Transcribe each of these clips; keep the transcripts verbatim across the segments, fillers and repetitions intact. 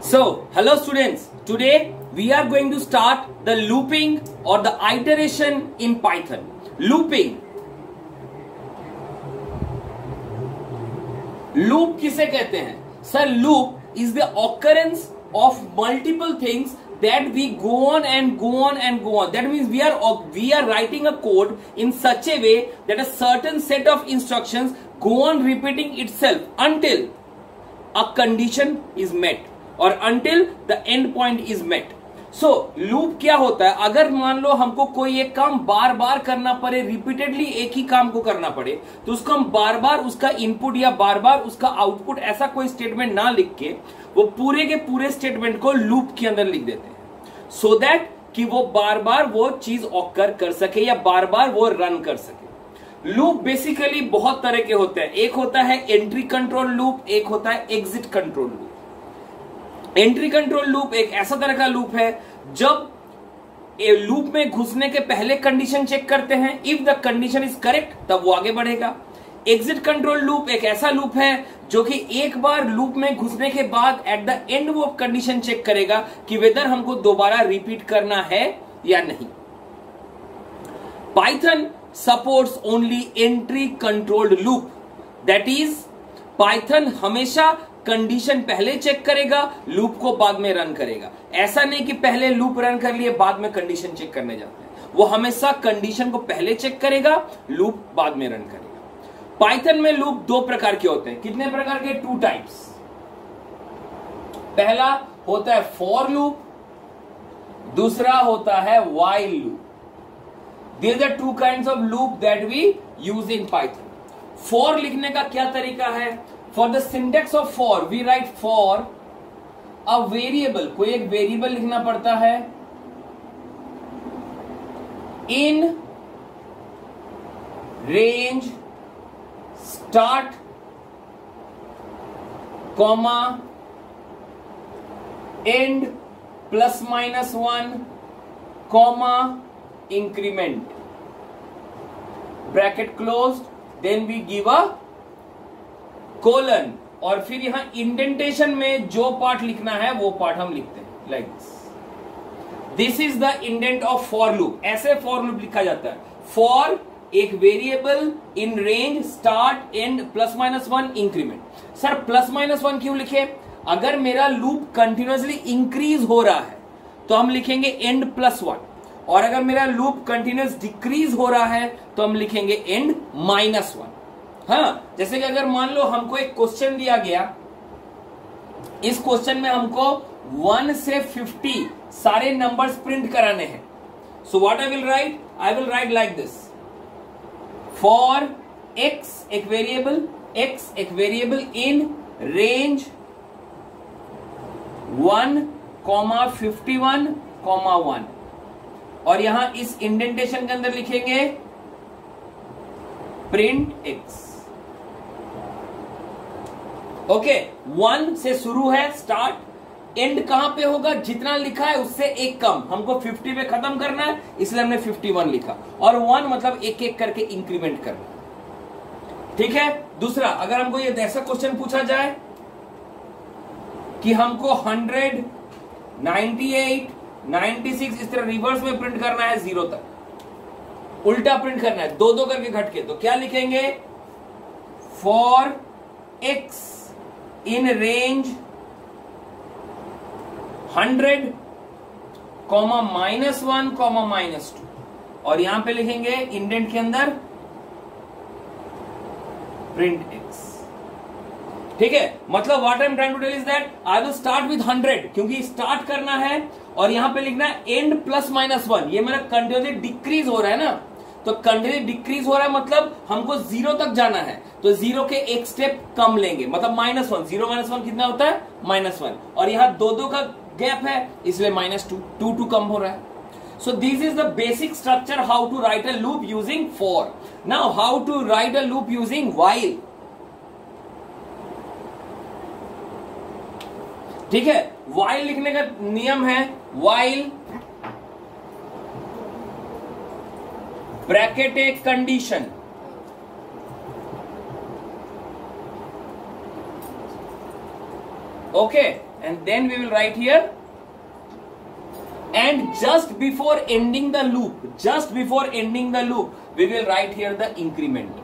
So, hello students. Today we are going to start the looping or the iteration in Python. Looping. Loop किसे कहते हैं? Sir, loop is the occurrence of multiple things that we go on and go on and go on. That means we are we are writing a code in such a way that a certain set of instructions go on repeating itself until a condition is met or until the end point is met. So loop क्या होता है? अगर मान लो हमको कोई एक काम बार बार करना पड़े, रिपीटेडली एक ही काम को करना पड़े, तो उसको हम बार बार उसका इनपुट या बार बार उसका आउटपुट ऐसा कोई स्टेटमेंट ना लिख के वो पूरे के पूरे स्टेटमेंट को लूप के अंदर लिख देते हैं, सो so दैट कि वो बार बार वो चीज ऑकर कर सके या बार बार वो रन कर सके. लूप बेसिकली बहुत तरह के होते हैं. एक होता है एंट्री कंट्रोल लूप, एक होता है exit control loop. Entry control loop एक ऐसा तरह का लूप है जब लूप में घुसने के पहले कंडीशन चेक करते हैं, if the condition is correct तब वो आगे बढ़ेगा. एग्जिट कंट्रोल लूप एक ऐसा लूप है जो कि एक बार लूप में घुसने के बाद एट द एंड वो कंडीशन चेक करेगा कि वेदर हमको दोबारा रिपीट करना है या नहीं. Python supports only entry controlled loop. That is Python हमेशा कंडीशन पहले चेक करेगा, लूप को बाद में रन करेगा. ऐसा नहीं कि पहले लूप रन कर लिए बाद में कंडीशन चेक करने जाते हैं. वो हमेशा कंडीशन को पहले चेक करेगा, लूप बाद में रन करेगा. पाइथन में लूप दो प्रकार के होते हैं. कितने प्रकार के? Two types. पहला होता है फॉर लूप, दूसरा होता है while loop. These are two kinds of loop that we use in Python. For लिखने का क्या तरीका है? For the syntax of for, we write for a variable. कोई एक वेरिएबल लिखना पड़ता है in range start comma end plus minus one comma increment bracket closed, then we give a colon और फिर यहां इंडेंटेशन में जो पार्ट लिखना है वो पार्ट हम लिखते हैं like this. This is the indent of for loop. ऐसे फॉर लूप लिखा जाता है. फॉर एक variable in range start and plus minus one increment. Sir plus minus one क्यों लिखे? अगर मेरा लूप कंटिन्यूअसली इंक्रीज हो रहा है तो हम लिखेंगे एंड प्लस वन, और अगर मेरा लूप कंटिन्यूअस डिक्रीज हो रहा है तो हम लिखेंगे एंड माइनस वन. हाँ, जैसे कि अगर मान लो हमको एक क्वेश्चन दिया गया, इस क्वेश्चन में हमको वन से फिफ्टी सारे नंबर्स प्रिंट कराने हैं. So what I will write? I will write like this. For x एक वेरिएबल, एक्स एक variable in range one comma fifty one comma one, और यहां इस इंडेंटेशन के अंदर लिखेंगे प्रिंट एक्स. ओके, वन से शुरू है स्टार्ट, एंड कहां पे होगा? जितना लिखा है उससे एक कम. हमको फिफ्टी पे खत्म करना है इसलिए हमने फिफ्टी वन लिखा, और वन मतलब एक एक करके इंक्रीमेंट करना. ठीक है. दूसरा, अगर हमको ये ऐसा क्वेश्चन पूछा जाए कि हमको hundred, ninety eight, ninety six इस तरह रिवर्स में प्रिंट करना है जीरो तक, उल्टा प्रिंट करना है दो दो करके घटके, तो क्या लिखेंगे? For x in range hundred comma minus one comma minus two, और यहां पे लिखेंगे इंडेंट के अंदर प्रिंट एक्स. ठीक है. मतलब what I am trying to tell is that I will start with hundred, क्योंकि स्टार्ट करना है, और यहां पे लिखना है एंड प्लस माइनस वन. ये मेरा कंटिन्यूअसली डिक्रीज हो रहा है ना, तो कंटिन्यूअसली डिक्रीज हो रहा है मतलब हमको जीरो तक जाना है, तो जीरो के एक स्टेप कम लेंगे, मतलब minus one. Zero minus one कितना होता है? Minus one. और यहां दो दो का गैप है इसलिए माइनस टू, टू टू कम हो रहा है. So this is the basic structure how to write a loop using for. Now how to write a loop using while. ठीक है. व्हाइल लिखने का नियम है व्हाइल ब्रैकेट एक condition, Okay, and then we will write here, and just before ending the loop, just before ending the loop, we will write here the increment.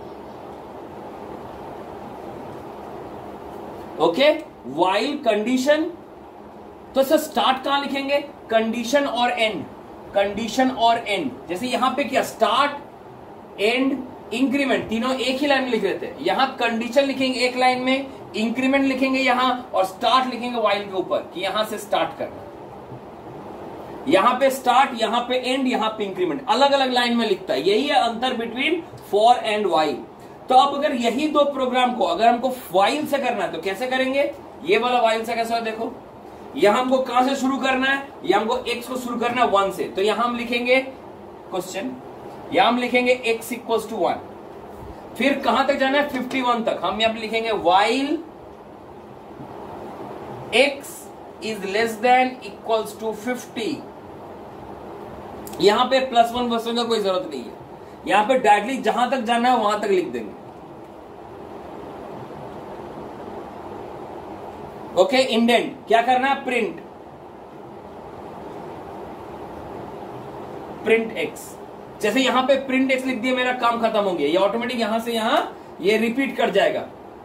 Okay, while condition, तो sir start कहां लिखेंगे? Condition और and, condition और and. जैसे यहां पे क्या, start, and, increment, तीनों एक ही लाइन में लिख रहे थे. यहां कंडीशन लिखेंगे एक लाइन में, इंक्रीमेंट लिखेंगे यहां, और स्टार्ट लिखेंगे वाइल के ऊपर कि यहां से स्टार्ट करना. यहां पे स्टार्ट, यहां पे एंड, यहां पे इंक्रीमेंट, अलग अलग लाइन में लिखता है. यही है अंतर बिटवीन फॉर एंड वाइल. तो अब अगर यही दो प्रोग्राम को अगर हमको वाइल से करना है तो कैसे करेंगे? ये वाला वाइल से कैसे? देखो, यहां हमको कहां से शुरू करना है? यहां हमको एक्स को शुरू करना है वन से. तो यहां हम लिखेंगे क्वेश्चन, यहां हम लिखेंगे x इक्वल्स टू वन. फिर कहां तक जाना है? फिफ्टी वन तक. हम यहां पे लिखेंगे while x is less than equals to fifty. यहां पे प्लस वन प्लस वन का कोई जरूरत नहीं है. यहां पे डायरेक्टली जहां तक जाना है वहां तक लिख देंगे. ओके, इंडेंट क्या करना है? Print, print x. जैसे यहां पे प्रिंट एक्स लिख दिया, मेरा काम खत्म हो गया. ये ऑटोमेटिक यहां से यहां ये रिपीट कर जाएगा.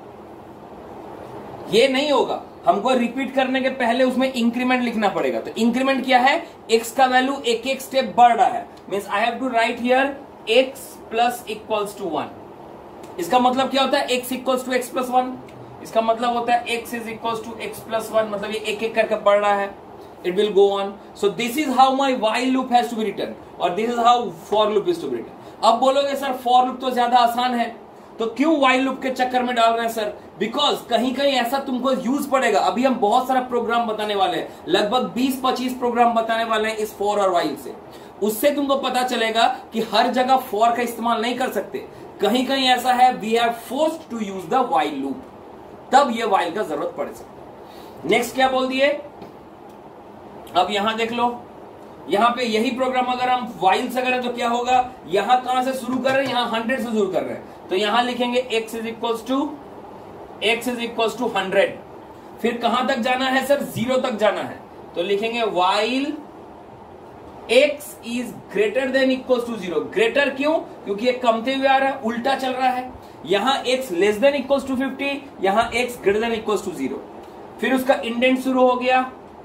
ये नहीं होगा, हमको रिपीट करने के पहले उसमें इंक्रीमेंट लिखना पड़ेगा. तो इंक्रीमेंट क्या है? एक्स का वैल्यू एक एक स्टेप बढ़ रहा है. Means I have to write here x plus equals to one. इसका मतलब क्या होता है? X equals to x plus one. इसका मतलब होता है x is equals to x plus one. मतलब ये एक एक करके बढ़ रहा है. It will go on. So this is how my while loop has to be written, और this is how for loop is to be written. अब बोलोगे सर फॉर लूप तो ज्यादा आसान है, तो क्यों वाइल लूप के चक्कर में डाल रहे हैं सर? बिकॉज कहीं कहीं ऐसा तुमको यूज पड़ेगा. अभी हम बहुत सारा प्रोग्राम बताने वाले हैं, लगभग बीस पच्चीस प्रोग्राम बताने वाले हैं इस फॉर और वाइल से. उससे तुमको पता चलेगा कि हर जगह फॉर का इस्तेमाल नहीं कर सकते. कहीं कहीं ऐसा है we have forced to use the while loop, तब ये वाइल का जरूरत पड़ सकता है. नेक्स्ट क्या बोल दिए? अब यहां देख लो, यहां पे यही प्रोग्राम अगर हम वाइल से करें तो क्या होगा? यहां कहां से शुरू कर रहे हैं? यहां हंड्रेड से शुरू कर रहे हैं. तो यहां लिखेंगे x is equals to x is equals to hundred. फिर कहां तक जाना है सर? जीरो तक जाना है. तो लिखेंगे while x is greater than equals to zero. Greater क्यों? क्योंकि ये कमते हुए आ रहा है, उल्टा चल रहा है. यहां x less than equals to fifty, यहां x greater than equals to zero. फिर उसका इंडेंट शुरू हो गया.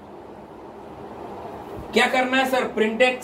क्या करना है सर? Print x.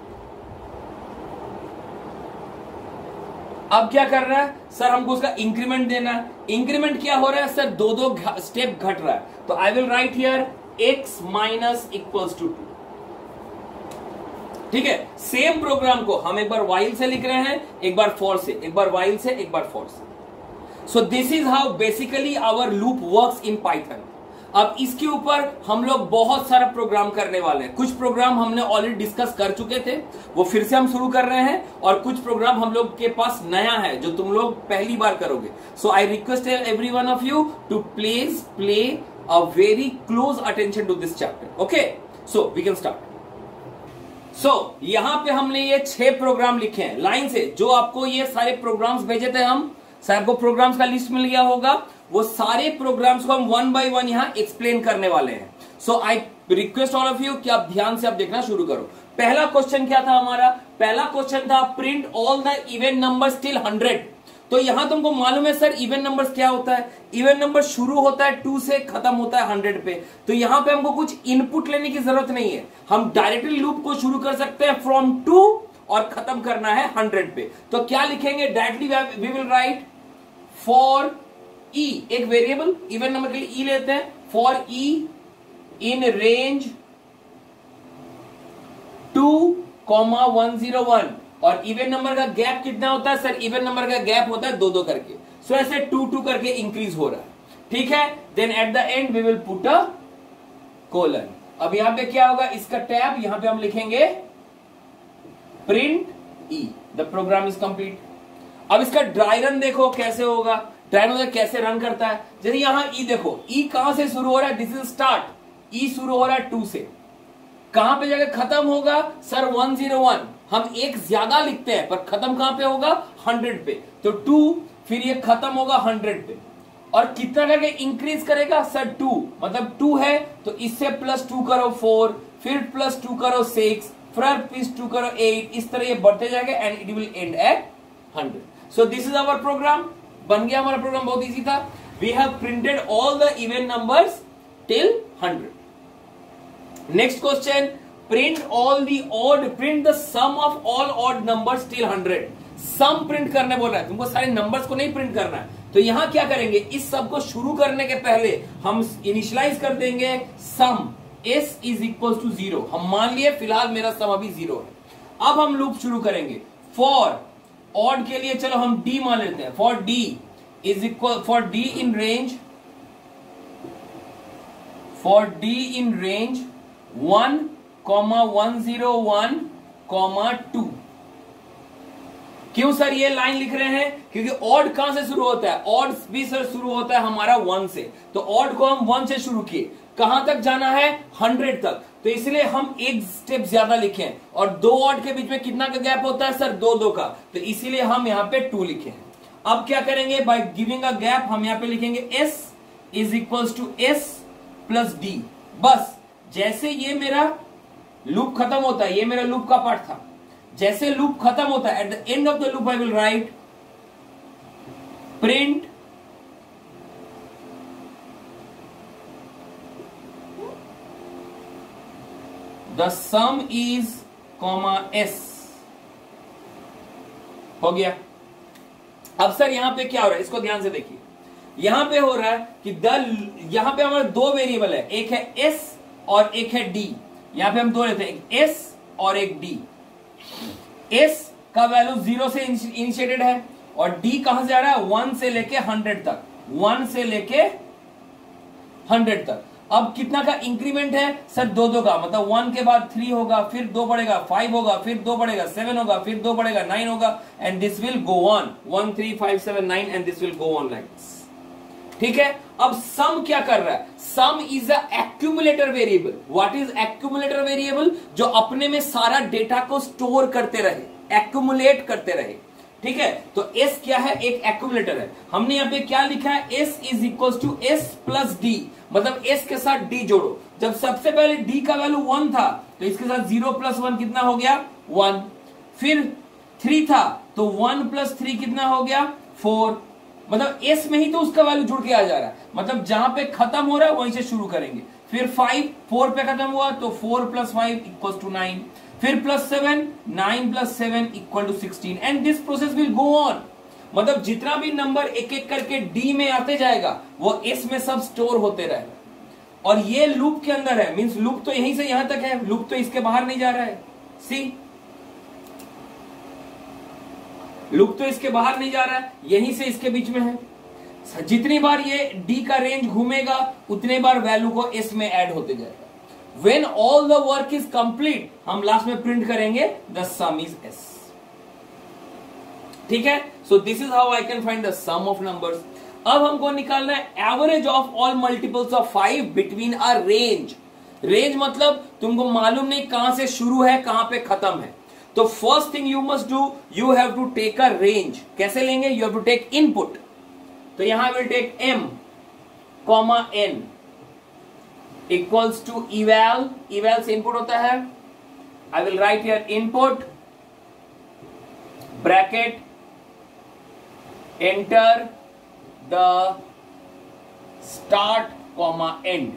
अब क्या कर रहा है सर? हमको उसका इंक्रीमेंट देना है. इंक्रीमेंट क्या हो रहा है सर? दो दो स्टेप घट रहा है. तो I will write here x minus equals to two. ठीक है, सेम प्रोग्राम को हम एक बार वाइल से लिख रहे हैं, एक बार फॉर से, एक बार वाइल से, एक बार फॉर से. So this is how basically our loop works in Python. अब इसके ऊपर हम लोग बहुत सारा प्रोग्राम करने वाले हैं. कुछ प्रोग्राम हमने ऑलरेडी डिस्कस कर चुके थे, वो फिर से हम शुरू कर रहे हैं, और कुछ प्रोग्राम हम लोग के पास नया है जो तुम लोग पहली बार करोगे. So I request every one of you to please play a very close attention to this chapter. Okay, so we can start. So so, यहां पे हमने ये छह प्रोग्राम लिखे हैं लाइन से. जो आपको ये सारे प्रोग्राम्स भेजे थे हम, सर को प्रोग्राम्स का लिस्ट मिल गया होगा. वो सारे प्रोग्राम्स को हम वन बाय वन यहां एक्सप्लेन करने वाले हैं. So I request all of you कि आप ध्यान से आप देखना शुरू करो. पहला क्वेश्चन क्या था हमारा? पहला क्वेश्चन था print all the even numbers till hundred. तो यहां तुमको मालूम है सर इवन नंबर्स क्या होता है? इवन नंबर शुरू होता है टू से, खत्म होता है हंड्रेड पे. तो यहां पे हमको कुछ इनपुट लेने की जरूरत नहीं है. हम डायरेक्टली लूप को शुरू कर सकते हैं फ्रॉम टू और खत्म करना है हंड्रेड पे. तो क्या लिखेंगे? Directly we will write for e, एक वेरिएबल इवन नंबर के लिए ई लेते हैं. For e in range two comma one zero one. और इवन नंबर का गैप कितना होता है सर? इवन नंबर का गैप होता है दो दो करके. सो so, ऐसे टू टू करके इंक्रीज हो रहा है. ठीक है, then at the end we will put a colon. अब यहां पे क्या होगा? इसका टैब यहां पे हम लिखेंगे print e. The program is complete. अब इसका ड्राई रन देखो कैसे होगा. ड्राई रन कैसे रन करता है? जैसे यहां ई देखो, ई कहां से शुरू हो रहा है? This is start. ई शुरू हो रहा है टू से. कहां पे जाकर खत्म होगा सर? One zero one. हम एक ज्यादा लिखते हैं पर खत्म कहां पे होगा? हंड्रेड पे. तो टू, फिर ये खत्म होगा हंड्रेड पे. और कितना करके इंक्रीज करेगा सर टू, मतलब टू है तो इससे प्लस टू करो फोर, फिर प्लस टू करो सिक्स, फिर प्लस टू करो एट, इस तरह ये बढ़ते जाएगा and it will end at hundred. So this is our program. बन गया हमारा प्रोग्राम, बहुत इजी था। We have printed all the even numbers till hundred. Next question, print all the odd, print the sum of all odd numbers till hundred. Sum print करने बोल रहा है, तुमको सारे नंबर्स को नहीं प्रिंट करना है। तो यहां क्या करेंगे, इस सब को शुरू करने के पहले हम इनिशियलाइज कर देंगे sum s is equal to zero. हम मान लिए फिलहाल मेरा सम अभी जीरो है। अब हम लूप शुरू करेंगे फॉर ऑड के लिए, चलो हम d मान लेते हैं। For d is equal, for d in range, for d in range one comma one zero one comma two. क्यों सर ये लाइन लिख रहे हैं, क्योंकि ऑड कहां से शुरू होता है, ऑड भी सर शुरू होता है हमारा वन से। तो ऑड को हम वन से शुरू किए, कहां तक जाना है, हंड्रेड तक, तो इसलिए हम एक स्टेप ज्यादा लिखे। और दो ऑड के बीच में कितना का गैप होता है सर, दो दो का, तो इसीलिए हम यहां पे टू लिखे हैं। अब क्या करेंगे, बाय गिविंग अ गैप हम यहां पे लिखेंगे s is equal to S plus d. बस जैसे ये मेरा लूप खत्म होता है, ये मेरा लूप का पार्ट था, जैसे लूप खत्म होता है at the end of the loop I will write print the sum is comma s. हो गया। अब सर यहां पे क्या हो रहा है, इसको ध्यान से देखिए। यहां पे हो रहा है कि द, यहां पे हमारे दो वेरिएबल है, एक है s और एक है d। यहां पे हम दो लेते हैं, एक s और एक d। s का वैल्यू जीरो से इनिशिएटेड है और d कहां से आ रहा है, वन से लेके हंड्रेड तक, वन से लेके हंड्रेड तक। अब कितना का इंक्रीमेंट है सर, दो दो का, मतलब वन के बाद थ्री होगा, फिर दो बढ़ेगा, फाइव होगा, फिर दो बढ़ेगा, सेवन होगा, फिर दो बढ़ेगा, नाइन होगा, and this will go on, one three five seven nine and this will go on like this. ठीक है। अब सम क्या कर रहा है, sum is a accumulator variable. What is accumulator variable, जो अपने में सारा डेटा को स्टोर करते रहे, एक्यूमुलेट करते रहे। ठीक है, तो s क्या है, एक एक्यूमुलेटर है। हमने यहां पे क्या लिखा है, s is equal to S plus d, मतलब s के साथ d जोड़ो। जब सबसे पहले d का वैल्यू वन था तो इसके साथ जीरो प्लस वन कितना हो गया, वन। फिर थ्री था तो वन प्लस थ्री कितना हो गया, फोर। मतलब s में ही तो उसका वैल्यू जुड़ के आ जा रहा है, मतलब जहां पे खत्म हो रहा है वहीं से शुरू करेंगे। फिर फाइव, फोर पे खत्म हुआ तो four plus five equal to nine, फिर plus seven, nine plus seven equal to sixteen, and this process will go on. मतलब जितना भी नंबर एक एक करके d में आते जाएगा वो s में सब स्टोर होते रहेगा। और ये लूप के अंदर है, मींस लूप तो यहीं से यहां तक है, लूप तो इसके बाहर नहीं जा रहा है। सी, लूप तो इसके बाहर नहीं जा रहा है, यहीं से इसके बीच में है। जितनी बार ये d का रेंज घूमेगा उतने बार वैल्यू को s में ऐड होते जाएगा। When all the work is complete, हम लास्ट में प्रिंट करेंगे the sum is s। ठीक है, so this is how I can find the sum of numbers। अब हमको निकालना है average of all multiples of five between a range. Range मतलब तुमको मालूम नहीं कहां से शुरू है कहां पे खत्म है। तो first thing you must do, you have to take a range. कैसे लेंगे, you have to take input. तो यहां will take m comma n equals to eval, eval से इनपुट होता है। I will write here input bracket enter the start comma end.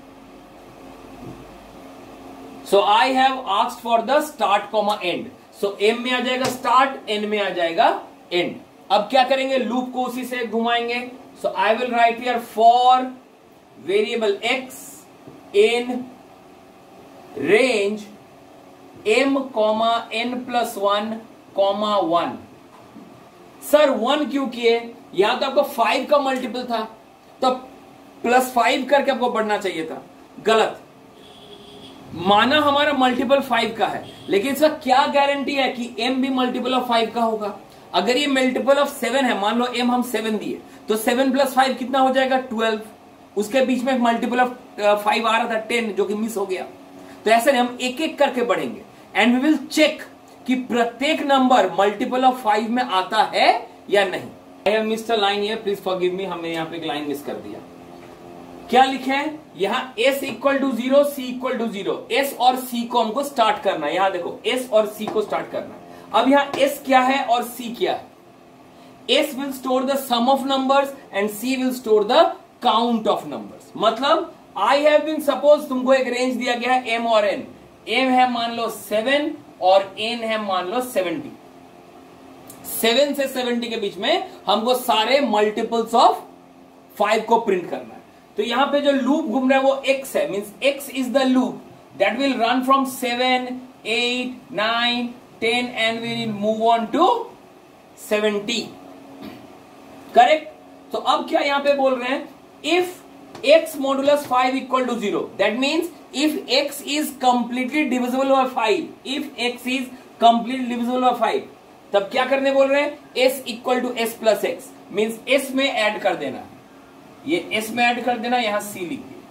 So I have asked for the start comma end. So m में आ जाएगा start, n में आ जाएगा and. अब क्या करेंगे, लूप को उसी से घुमाएंगे। So I will write here for variable x in range m comma n plus one comma one. Sir one क्यों किए, यहां तो आपको फाइव का मल्टीपल था तो प्लस फाइव करके आपको बढ़ना चाहिए था। गलत माना, हमारा मल्टीपल फाइव का है, लेकिन इसका क्या गारंटी है कि m भी मल्टीपल ऑफ फाइव का होगा। अगर ये मल्टीपल ऑफ सेवन है, मान लो m हम सेवन दिए तो सेवन प्लस फाइव कितना हो जाएगा, ट्वेल्व। उसके बीच में मल्टीपल ऑफ फाइव आ रहा था टेन, जो कि मिस हो गया। तो ऐसे नहीं, हम एक एक करके बढ़ेंगे एंड वी विल चेक कि प्रत्येक नंबर मल्टीपल ऑफ फाइव में आता है या नहीं। I have missed a line here, please forgive me, हमने यहाँ पे एक लाइन मिस कर दिया। क्या लिखे है यहाँ s equal to zero, c equal to zero. s और c को हमको स्टार्ट करना है। यहाँ देखो s और c को स्टार्ट करना है। अब यहाँ s क्या है और c क्या है? s will store the sum of numbers and c will store the count of numbers. मतलब आई हैव बीन, सपोज तुमको एक रेंज दिया गया है m और n। m है मान लो सेवन और n है मान लो सेवेंटी। सेवन से सेवेंटी के बीच में हमको सारे मल्टीपल्स ऑफ फाइव को प्रिंट करना है। तो यहां पे जो लूप घूम रहा है वो x है, means x is the loop that will run from seven, eight, nine, ten and will move on to seventy. Correct? तो अब क्या यहां पे बोल रहे हैं, if x modulus five equal to zero, that means if x is completely divisible by five, if x is completely divisible by five, तब क्या करने बोल रहे हैं, s equal to S plus x, means s में add कर देना, ये s में ऐड कर देना, यहां c लिख दिया।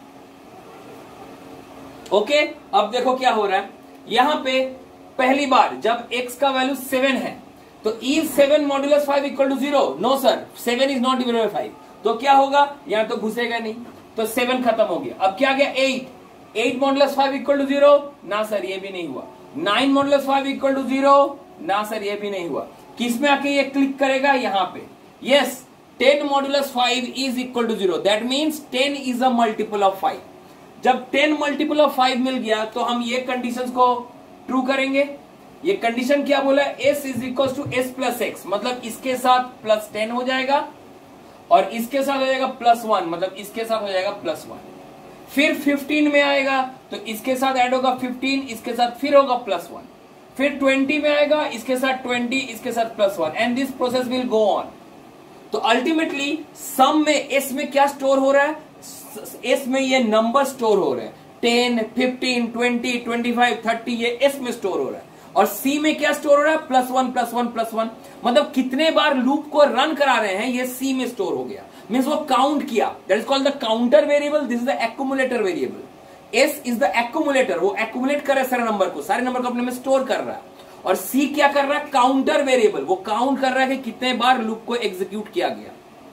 ओके, अब देखो क्या हो रहा है यहां पे। पहली बार जब x का वैल्यू सेवन है तो is seven modulus five equal to zero? No sir, seven is not divided by five. तो क्या होगा, यहां तो घुसेगा नहीं, तो सेवन खत्म हो गया। अब क्या गया, eight. Eight modulus five equal to zero? ना सर, ये भी नहीं हुआ। Nine modulus five equal to zero? ना सर, ये भी नहीं हुआ। किस में आके ये क्लिक करेगा, यहां पे। Yes, ten modulus five is equal to zero, that means ten is a multiple of five. जब टेन मल्टीपल ऑफ फाइव मिल गया तो हम ये कंडीशंस को ट्रू करेंगे। ये कंडीशन क्या बोला, s is equal to S plus x, मतलब इसके साथ प्लस टेन हो जाएगा और इसके साथ हो जाएगा प्लस वन, मतलब इसके साथ हो जाएगा प्लस वन। फिर फिफ्टीन में आएगा तो इसके साथ ऐड होगा फिफ्टीन, इसके साथ फिर होगा प्लस वन। फिर ट्वेंटी में आएगा, इसके साथ ट्वेंटी, इसके साथ plus one, and this process will go on. तो अल्टीमेटली सम में s में क्या स्टोर हो रहा है, s में ये नंबर स्टोर हो रहे हैं, ten, fifteen, twenty, twenty five, thirty, ये s में स्टोर हो रहा है। और c में क्या स्टोर हो रहा है, plus one, plus one, plus one. मतलब कितने बार लूप को रन करा रहे हैं, ये c में स्टोर हो गया, मीन्स वो काउंट किया। That is called the counter variable, this is the accumulator variable. s is the accumulator, वो एक्यूमुलेट कर रहा है सारे नंबर को, सारे नंबर को अपने में स्टोर कर रहा है। और c क्या कर रहा है, काउंटर वेरिएबल, वो काउंट कर रहा है कि कितने बार लूप को एग्जीक्यूट किया गया।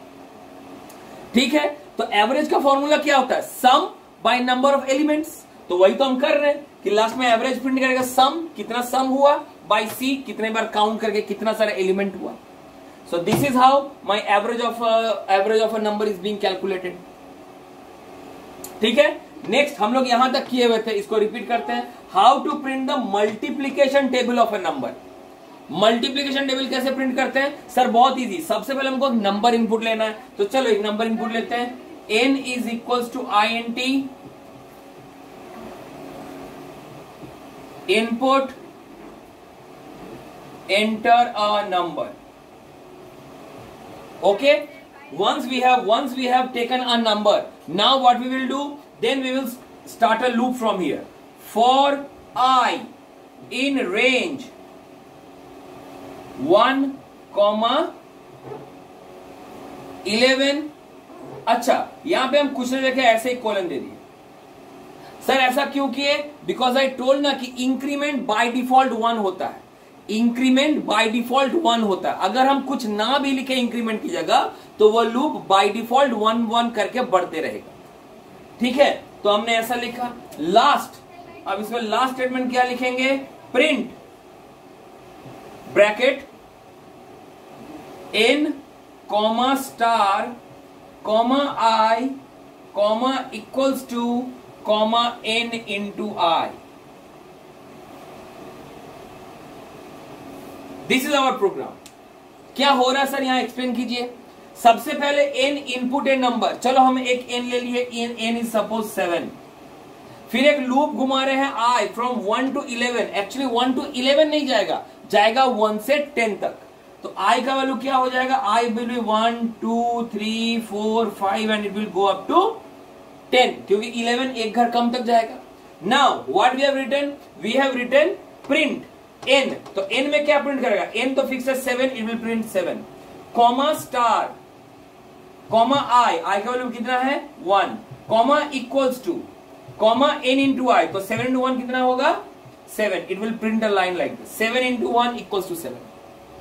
ठीक है, तो एवरेज का फॉर्मूला क्या होता है, sum by number of elements. तो वही तो हम कर रहे हैं कि लास्ट में एवरेज प्रिंट करेगा, सम कितना सम हुआ, बाय सी कितने बार काउंट करके कितना सारा एलिमेंट हुआ। So this is how my average of average of a number is being calculated. ठीक है, नेक्स्ट हम लोग यहां तक किए हुए थे, इसको रिपीट करते हैं। How to print the multiplication table of a number. Multiplication table कैसे प्रिंट करते हैं सर, बहुत इजी। सबसे पहले हमको नंबर इनपुट लेना है, तो चलो एक नंबर इनपुट लेते हैं। n is equals to I N T, input, enter a number. Okay, once we have once we have taken a number, now what we will do, then we will start a loop from here. For I in range one comma eleven. अच्छा, यहां पे हम कुछ नहीं देखे, ऐसे ही column दे दिए। Sir ऐसा क्यों किए, बिकॉज आई टोल्ड ना कि इंक्रीमेंट बाय डिफॉल्ट वन होता है, इंक्रीमेंट बाय डिफॉल्ट वन होता है। अगर हम कुछ ना भी लिखे इंक्रीमेंट की जगह, तो वो loop by default one one करके बढ़ते रहेगा। ठीक है, तो हमने ऐसा लिखा। लास्ट, अब इसमें लास्ट स्टेटमेंट क्या लिखेंगे, print bracket n comma star comma i comma equals to comma n into I. This is our program. क्या हो रहा है सर, यहां एक्सप्लेन कीजिए। सबसे पहले n इनपुट है नंबर, चलो हम एक n ले लिए, n n is suppose seven. फिर एक लूप घुमा रहे हैं i from one to eleven. Actually one to eleven नहीं जाएगा, जाएगा वन से टेन तक। तो i का वैल्यू क्या हो जाएगा, i will be one, two, three, four, five and it will go up to ten, क्योंकि इलेवन एक घर कम तक जाएगा। Now what we have written, we have written print n। तो n में क्या प्रिंट करेगा, n तो फिक्स है seven, it will print seven, comma star comma i, i का वैल्यू कितना है one, comma equals to comma n into I. तो सेवन इंटू वन कितना होगा seven, it will print a line like this, seven into one equals to seven.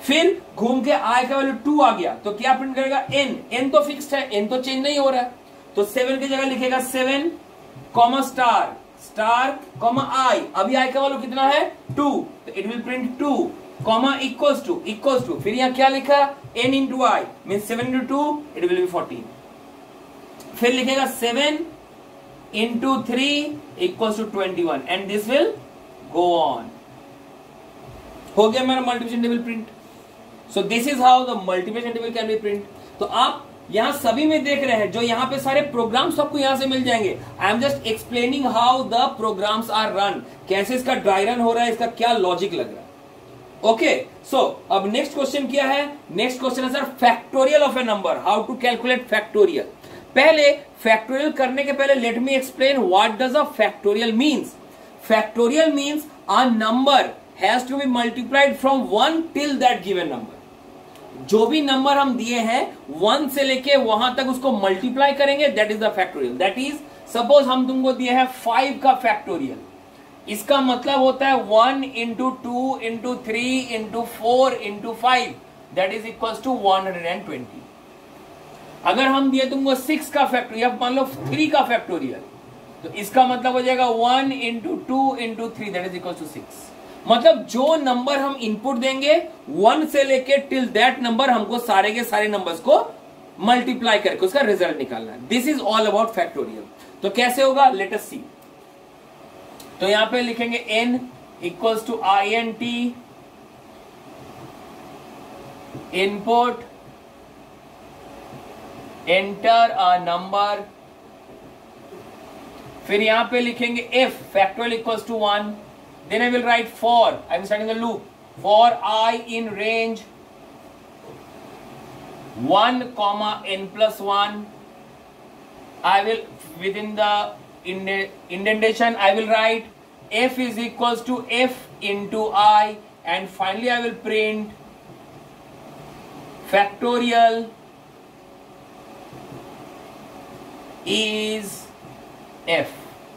फिर घूम के आई का वैल्यू टू आ गया तो क्या प्रिंट करेगा, एन, एन तो फिक्स्ड है, एन तो चेंज नहीं हो रहा है, तो सेवन की जगह लिखेगा seven comma star star comma I, अभी आई का वैल्यू कितना है टू, तो it will print two comma equals to equals to, फिर यहां क्या लिखा n into I mean seven into two it will be fourteen, फिर लिखेगा seven into three equals to twenty one and this will go on. हो गया मेरा multiplication table print. So this is how the multiplication table can be print. तो आप यहां सभी में देख रहे हैं जो यहां पे सारे प्रोग्राम्स आपको यहां से मिल जाएंगे। I am just explaining how the programs are run, कैसे इसका ड्राई रन हो रहा है, इसका क्या लॉजिक लग रहा है। ओके सो अब नेक्स्ट क्वेश्चन क्या है, नेक्स्ट क्वेश्चन है sir factorial of a number, how to calculate factorial. पहले फैक्टोरियल करने के पहले let me explain what does a factorial means. Factorial means a number has to be multiplied from one till that given number. जो भी number हम दिए हैं one से लेके वहां तक उसको मल्टीप्लाई करेंगे, that is the factorial. That is suppose हम तुमको दिए हैं फाइव का फैक्टोरियल, इसका मतलब होता है one into two into three into four into five, that is equal to one hundred and twenty. अगर हम दिए तुमको सिक्स का फैक्टोरियल, मान लो थ्री का फैक्टोरियल, तो इसका मतलब हो जाएगा one into two into three that is equal to six. मतलब जो नंबर हम इनपुट देंगे वन से लेके टिल दैट नंबर हमको सारे के सारे नंबर्स को मल्टीप्लाई करके उसका रिजल्ट निकालना है। This is all about factorial. तो कैसे होगा, लेट अस सी। तो यहां पे लिखेंगे n equals to I N T input enter a number, फिर यहां पे लिखेंगे if factorial equals to one, then I will write for, I am starting the loop, for I in range one comma n plus one, I will within the indentation I will write f is equals to f into I, and finally I will print factorial is f.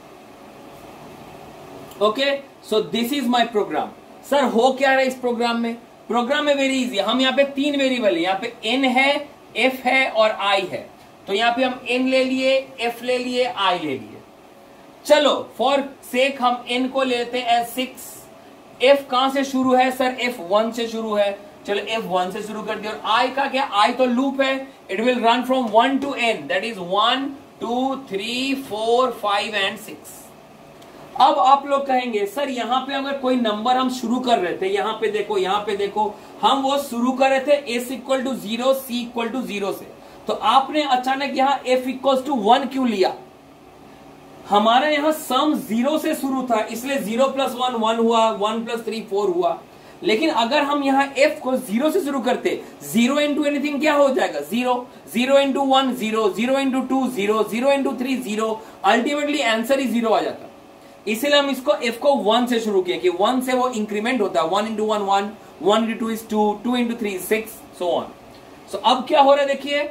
Okay, so this is my program. Sir हो क्या रहा है इस programme में, programme में very easy. हम यहाँ पे तीन वेरिएबल है, यहाँ पे n है, f है और i है। तो यहाँ पे हम n ले लिए, f ले लिए, i ले लिए। चलो फॉर सेक हम n को लेते हैं एज सिक्स। f कहां से शुरू है सर, f वन से शुरू है, चलो f वन से शुरू कर दिया। और i का क्या, i तो लूप है, it will run from one to n, that is one two three four five and six. अब आप लोग कहेंगे सर यहां पे अगर कोई नंबर हम शुरू कर रहे थे, यहां पे देखो यहां पे देखो, हम वो शुरू कर रहे थे s equal to zero, c equal to zero से, तो आपने अचानक यहां f इक्वल टू वन क्यों लिया। हमारा यहां सम जीरो से शुरू था, इसलिए जीरो प्लस वन वन हुआ, वन प्लस थ्री फोर हुआ। लेकिन अगर हम यहां f को जीरो से शुरू करते, जीरो इंटू एनीथिंग क्या हो जाएगा, zero, zero into one zero, zero into two zero, zero into three zero, ultimately answer ही जीरो आ जाता। इसलिए हम इसको f को वन से शुरू किया कि वन से वो इंक्रीमेंट होता है, one into one one, one into two is two, two into three six, so on. So अब क्या हो रहा है देखिए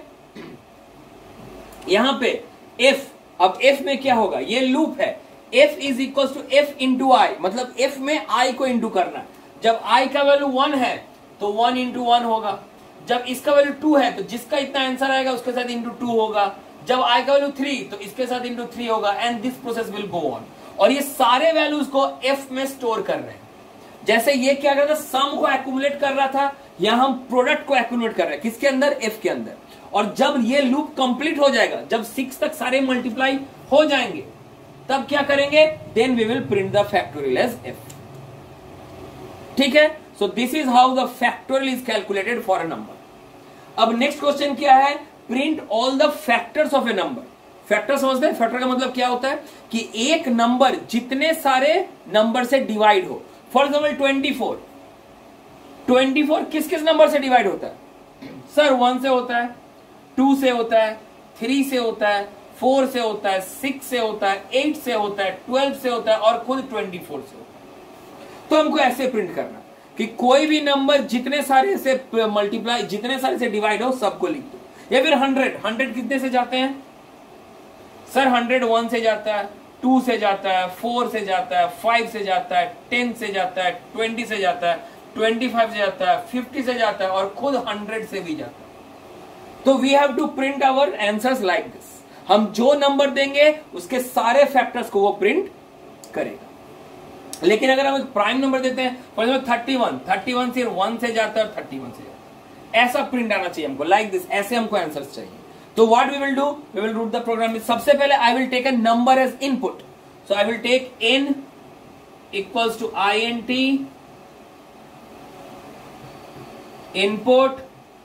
यहां पे f, अब f में क्या होगा, ये लूप है, f is equal to f into आई, मतलब f में i को इंटू करना। जब i का वैल्यू वन है तो वन इंटू वन होगा, जब इसका वैल्यू टू है तो जिसका इतना आंसर आएगा उसके साथ इंटू टू होगा, जब i का वैल्यू थ्री तो इसके साथ इंटू थ्री होगा, and this process will go on. और ये सारे वैल्यूज को f में स्टोर कर रहे हैं। जैसे ये क्या कर रहा था, सम को एक्यूमुलेट कर रहा था, यहां हम प्रोडक्ट को एक्यूमुलेट कर रहे हैं, किसके अंदर, f के अंदर। और जब ये लूप कंप्लीट हो जाएगा, जब सिक्स तक सारे मल्टीप्लाई हो जाएंगे, तब क्या करेंगे, then we will print the factorial as f। ठीक है, so this is how the factorial is calculated for a number. अब नेक्स्ट क्वेश्चन क्या है, print all the factors of a number. Factor समझते हैं, फैक्टर का मतलब क्या होता है कि एक नंबर जितने सारे नंबर से डिवाइड हो। For example twenty four, twenty four किस किस नंबर से डिवाइड होता है सर, वन से होता है, टू से होता है, थ्री से होता है, फोर से होता है, सिक्स से होता है, एट से होता है, ट्वेल्व से होता है और खुद ट्वेंटी फोर से होता है। तो हमको ऐसे प्रिंट करना कि कोई भी नंबर जितने सारे से मल्टीप्लाई, जितने सारे से डिवाइड हो सबको लिख दो। या फिर हंड्रेड, हंड्रेड कितने से जाते हैं सर, हंड्रेड वन से जाता है, टू से जाता है, फोर से जाता है, फाइव से जाता है, टेन से जाता है, ट्वेंटी से जाता है, पच्चीस से जाता है, पचास से जाता है और खुद सौ से भी जाता है। तो we have to print our answers like this. हम जो नंबर देंगे उसके सारे फैक्टर्स को वो प्रिंट करेगा। लेकिन अगर हम एक प्राइम नंबर देते हैं, for example thirty one, thirty one सिर्फ वन से जाता है और थर्टी वन से जाता है, ऐसा प्रिंट आना चाहिए हमको, लाइक दिस, ऐसे हमको आंसर्स चाहिए। तो what we will do, we will route the program. सबसे पहले I will take a number as input, so I will take n equals to I N T input,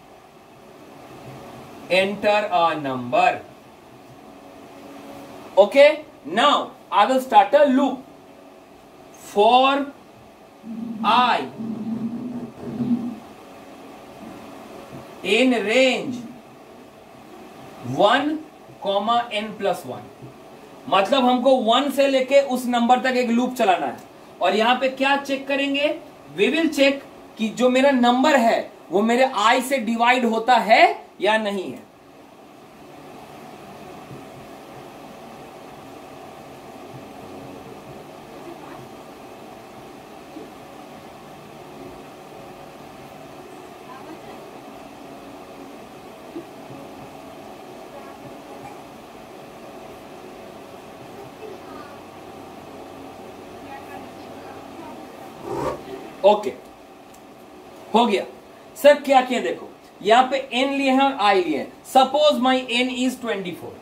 enter a number. Okay, now I will start a loop for I in range one comma n plus one. मतलब हमको one से लेके उस number तक एक loop चलाना है। और यहां पे क्या चेक करेंगे, वी विल चेक कि जो मेरा नंबर है वो मेरे आई से डिवाइड होता है या नहीं है। Okay okay. हो गया सर। क्या किया देखो, यहां पे n लिए हैं और i लिए हैं। Suppose my n is twenty four,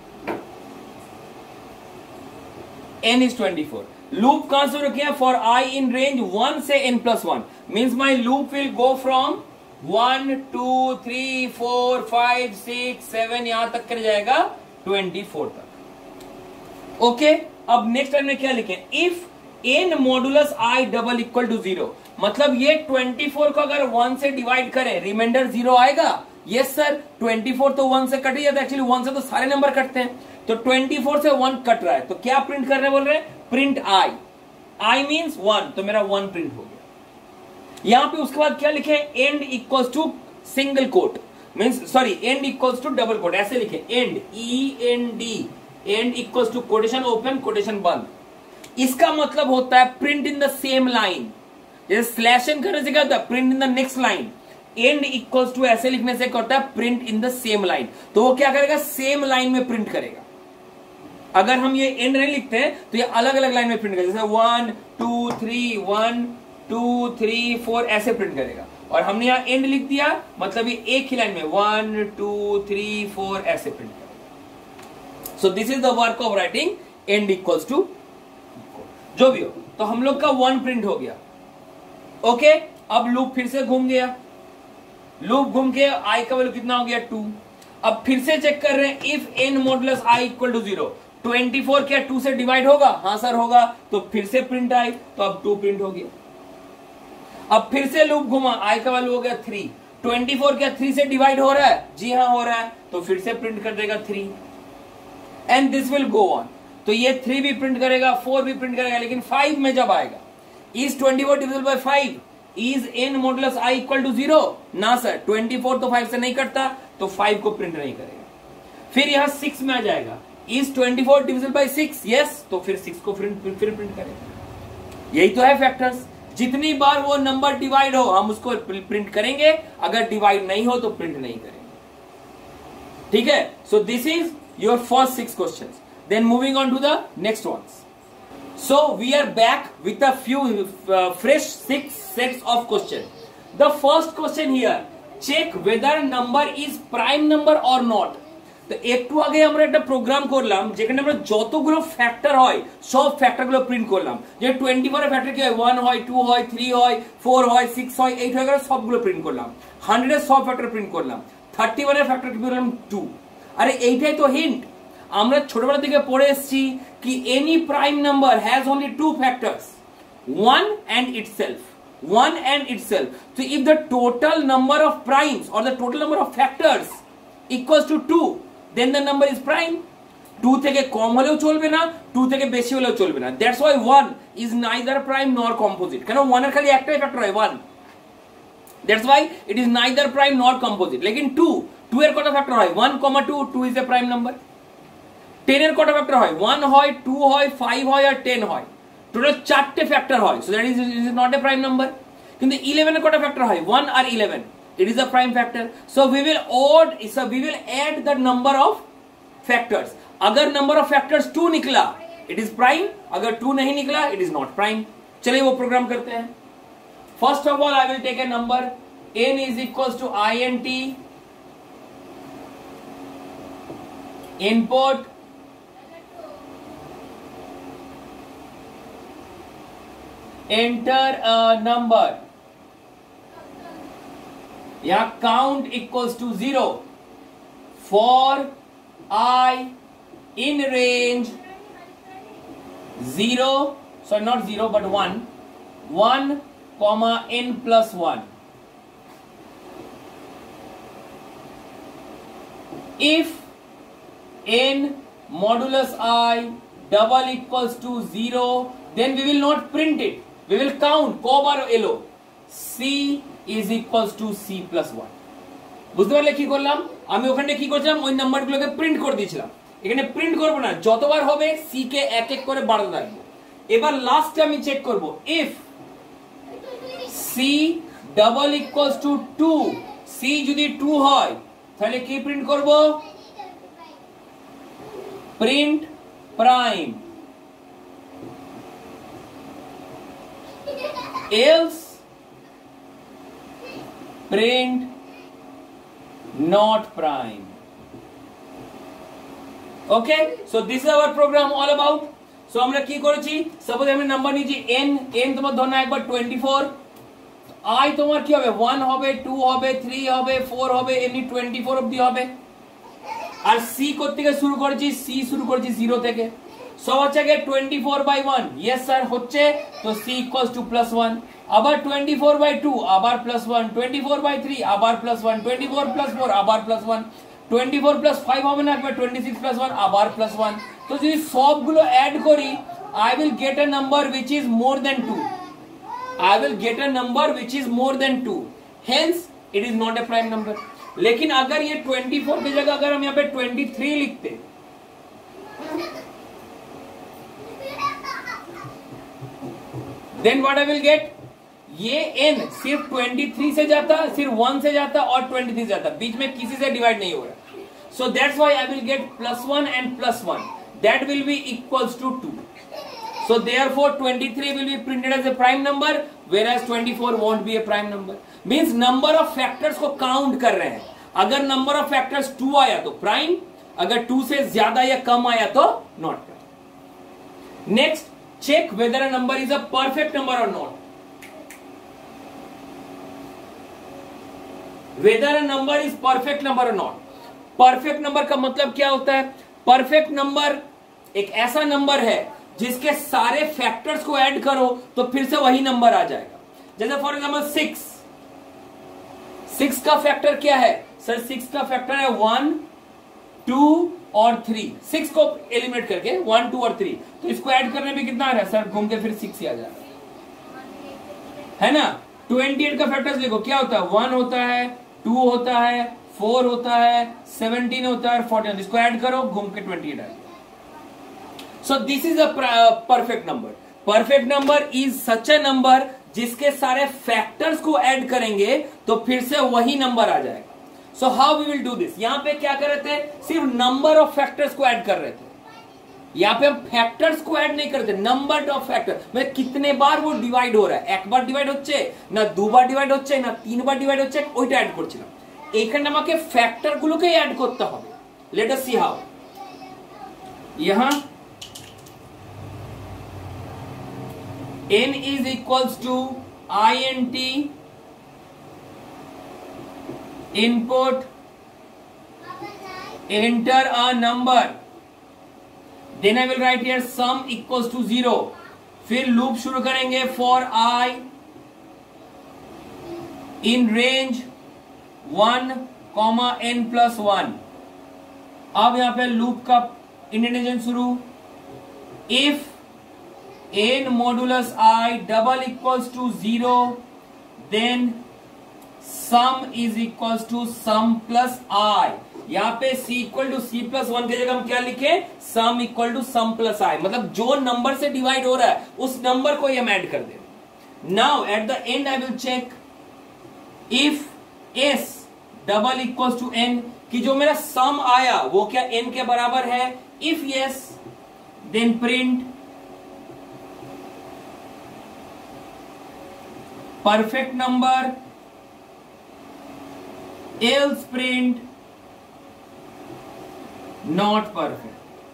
n is twenty four. Loop कहां से रखे हैं, for i in range one से n plus one, means my loop will go from one two three four five six seven, यहां तक कर जाएगा twenty four तक। Okay okay? अब नेक्स्ट टाइम में क्या लिखे, if n modulus i double equal to zero, मतलब ये ट्वेंटी फोर को अगर वन से डिवाइड करें रिमाइंडर जीरो आएगा। यस सर, ट्वेंटी फोर तो वन से कट ही जाता है, एक्चुअली वन से तो सारे नंबर कटते हैं। तो ट्वेंटी फोर से वन कट रहा है, तो क्या प्रिंट कर रहे बोल रहे हैं, print i, i means one, तो मेरा वन प्रिंट हो गया। यहां पे उसके बाद क्या लिखे, end equals to single quote, means sorry end equals to double quote, ऐसे लिखे end, E N D, end equals to quotation open quotation बंद। इसका मतलब होता है print in the same line. जैसे स्लैश एन करने से क्या होता है, print in the next line. End equals to ऐसे लिखने से क्या होता है, print in the same line. तो वो क्या करेगा, सेम लाइन में प्रिंट करेगा। अगर हम ये एंड नहीं लिखते हैं तो ये अलग अलग लाइन में प्रिंट करेगा, जैसे one two three, one two three four, ऐसे प्रिंट करेगा। और हमने यहाँ एंड लिख दिया, मतलब ये एक ही लाइन में वन टू थ्री फोर ऐसे प्रिंट करेगा। So this is the work of writing end equals to, जो भी हो। तो हम लोग का वन प्रिंट हो गया। Okay okay? अब लूप फिर से घूम गया, लूप घूम के आई का वैल्यू कितना हो गया, टू। अब फिर से चेक कर रहे हैं, if N modulus I equal to zero, twenty four क्या टू से डिवाइड होगा, हाँ सर होगा, तो फिर से प्रिंट आई, तो अब टू प्रिंट हो गया। अब फिर से लूप घुमा, आई का वैल्यू हो गया थ्री, ट्वेंटी फोर क्या थ्री से डिवाइड हो रहा है, जी हाँ हो रहा है, तो फिर से प्रिंट कर देगा three, and this will go on. तो ये थ्री भी प्रिंट करेगा, फोर भी प्रिंट करेगा, लेकिन फाइव में जब आएगा, is twenty four divisible by five, is N modulus I equal to zero, ना सर, ट्वेंटी फोर तो फाइव से नहीं कटता, तो फाइव को प्रिंट नहीं करेगा। फिर यहां सिक्स में आ जाएगा, is twenty four divisible by six, yes, तो फिर सिक्स को फिर फिर प्रिंट करेगा। यही तो है फैक्टर्स, जितनी बार वो नंबर डिवाइड हो हम उसको प्रिंट करेंगे, अगर डिवाइड नहीं हो तो प्रिंट नहीं करेंगे। ठीक है, so this is your first six questions. Then moving on to the next ones. So we are back with a few uh, fresh six sets of questions. The first question here, check whether number is prime number or not. তো একটু আগে আমরা একটা programme করলাম যেখানে আমরা যতগুলো factor হয় সব ফ্যাক্টরগুলো প্রিন্ট করলাম। যে টোয়েন্টি ফোর এর ফ্যাক্টর কি হয়, ওয়ান হয়, টু হয়, থ্রি হয়, ফোর হয়, সিক্স হয়, এইট হয়ে গেল, সবগুলো প্রিন্ট করলাম। হান্ড্রেড এর সব ফ্যাক্টর প্রিন্ট করলাম। থার্টি ওয়ান এর ফ্যাক্টর কি করলাম, টু। আরে এইটাই তো হিন্ট। আমরা ছোটবেলা থেকে পড়ে এসেছি কি any prime number has only two factors, one and itself, one and itself. So if the total number of primes or the total number of factors equals to two, then the number is prime. Two থেকে কম হলেও চলবে না, two থেকে বেশি হলেও চলবে না। That's why one is neither prime nor composite. কেন one এর খালি একটাই ফ্যাক্টর হয়, one. That's why it is neither prime nor composite. লেকিন টু, টু এর কত ফ্যাক্টর হয়, one, two, two is a prime number. Ten এর কত ফ্যাক্টর হয়, ওয়ান হয়, টু হয়, ফাইভ হয় আর টেন হয়, টোটাল চারটে ফ্যাক্টর হয়। So that is is not a prime number. কিন্তু eleven এর কটা ফ্যাক্টর হয়? one R eleven. It is a prime factor. So we will add, so we will add the number of factors. अगर number of factors two निकला, it is prime. अगर two नहीं निकला, it is not prime. चलिए वो programme करते हैं. First of all, I will take a number. N is equals to int input enter a number. या count equals to zero for I in range zero, sorry not zero but one, one comma n plus one. If n modulus I double equals to zero, then we will not print it, we will count co bar elo c is equals to c plus one. বুঝতে পারলে কি করলাম? আমি ওখানে কি করছিলাম, ওই নাম্বারগুলোকে print করে দিয়েছিলাম। এখানে প্রিন্ট করব না, যতবার হবে c কে এক এক করে বাড়াতে থাকবো। এবার লাস্টে আমি চেক করব, if c double equals to two, c যদি two হয় তাহলে কি প্রিন্ট করব? Print prime, else print not prime. Okay, so this is our program all about. So আমরা কি করেছি, সাপোজ আমি নাম্বার নিয়েছি n, n তোমার ধরনা একবার twenty-four, i তোমার কি হবে one হবে, two হবে, three হবে, four হবে, এমনি twenty-four অবধি হবে। আর c কোথা থেকে শুরু করেছি, c শুরু করেছি zero থেকে। সো হচ্ছে কি twenty-four by one, yes sir হচ্ছে, তো c equals to plus one। আবার twenty-four by two আবার plus one, twenty-four by three আবার plus one, twenty-four plus four আবার plus one, twenty-four plus five হবে না একবার twenty-six plus one আবার plus one। তো যদি সবগুলো অ্যাড করি, I will get a number which is more than two. I will get a number which is more than two. Hence it is not a prime number. लेकिन अगर ये twenty-four की जगह अगर हम यहाँ पे twenty-three लिखते, then what I will get, ये n सिर्फ twenty-three से जाता, सिर्फ one से जाता और twenty-three से जाता, बीच में किसी से डिवाइड नहीं हो रहा। So that's why I will get plus one and plus one, that will be equals to two. So therefore twenty-three will be printed as a prime number, whereas twenty-four won't be a prime number. Means number of factors को count कर रहे हैं। अगर number of factors two आया तो prime, अगर two से ज्यादा या कम आया तो not prime. Next, check whether a number is a perfect number or not. Whether a number is perfect number or not. Perfect number का मतलब क्या होता है? Perfect number एक ऐसा नंबर है जिसके सारे फैक्टर्स को ऐड करो तो फिर से वही नंबर आ जाएगा। जैसे फॉर एग्जाम्पल सिक्स, सिक्स का फैक्टर क्या है सर? सिक्स का फैक्टर है वन, टू और थ्री। सिक्स को एलिमिनेट करके वन, टू और थ्री, तो इसको ऐड करने में कितना आ रहा है सर? घूम के फिर सिक्स ही आ जाएगा, है ना। अट्ठाईस का फैक्टर्स लिखो, क्या होता है? वन होता है, टू होता है, फोर होता है, सेवनटीन होता है, फोर्टीन। इसको ऐड करो, घूम के अट्ठाईस आ जाएगा। So this is a perfect number. Perfect number is such a number जिसके सारे फैक्टर्स को ऐड करेंगे तो फिर से वही नंबर आ जाएगा। So how we will do this? यहां पे क्या कर रहे थे? सिर्फ नंबर ऑफ फैक्टर्स को ऐड कर रहे थे। यहां पे हम फैक्टर्स को ऐड नहीं करते, नंबर ऑफ फैक्टर। मतलब कितने बार वो डिवाइड हो रहा है, एक बार डिवाइड হচ্ছে না, দুবার ডিভাইড হচ্ছে না, তিনবার ডিভাইড হচ্ছে, ওইটা অ্যাড করছিলাম। এখানে আমাকে ফ্যাক্টর গুলোকে অ্যাড করতে হবে। Let us see how. यहां n is equals to int input enter a number, then I will write here sum equals to zero। फिर लूप शुरू करेंगे for I in range one comma n plus one। अब यहां पे loop का indentation शुरू। if n modulus I double equals to zero, then sum is equals to sum plus I। यहाँ पे c equal to c plus one की जगह हम क्या लिखे? sum equal to sum plus I। मतलब जो नंबर से डिवाइड हो रहा है उस नंबर को हम ऐड कर दे। Now at the end I will check if S double equal to N, कि जो मेरा सम आया वो क्या एन के बराबर है. If yes then print perfect number, else print not perfect.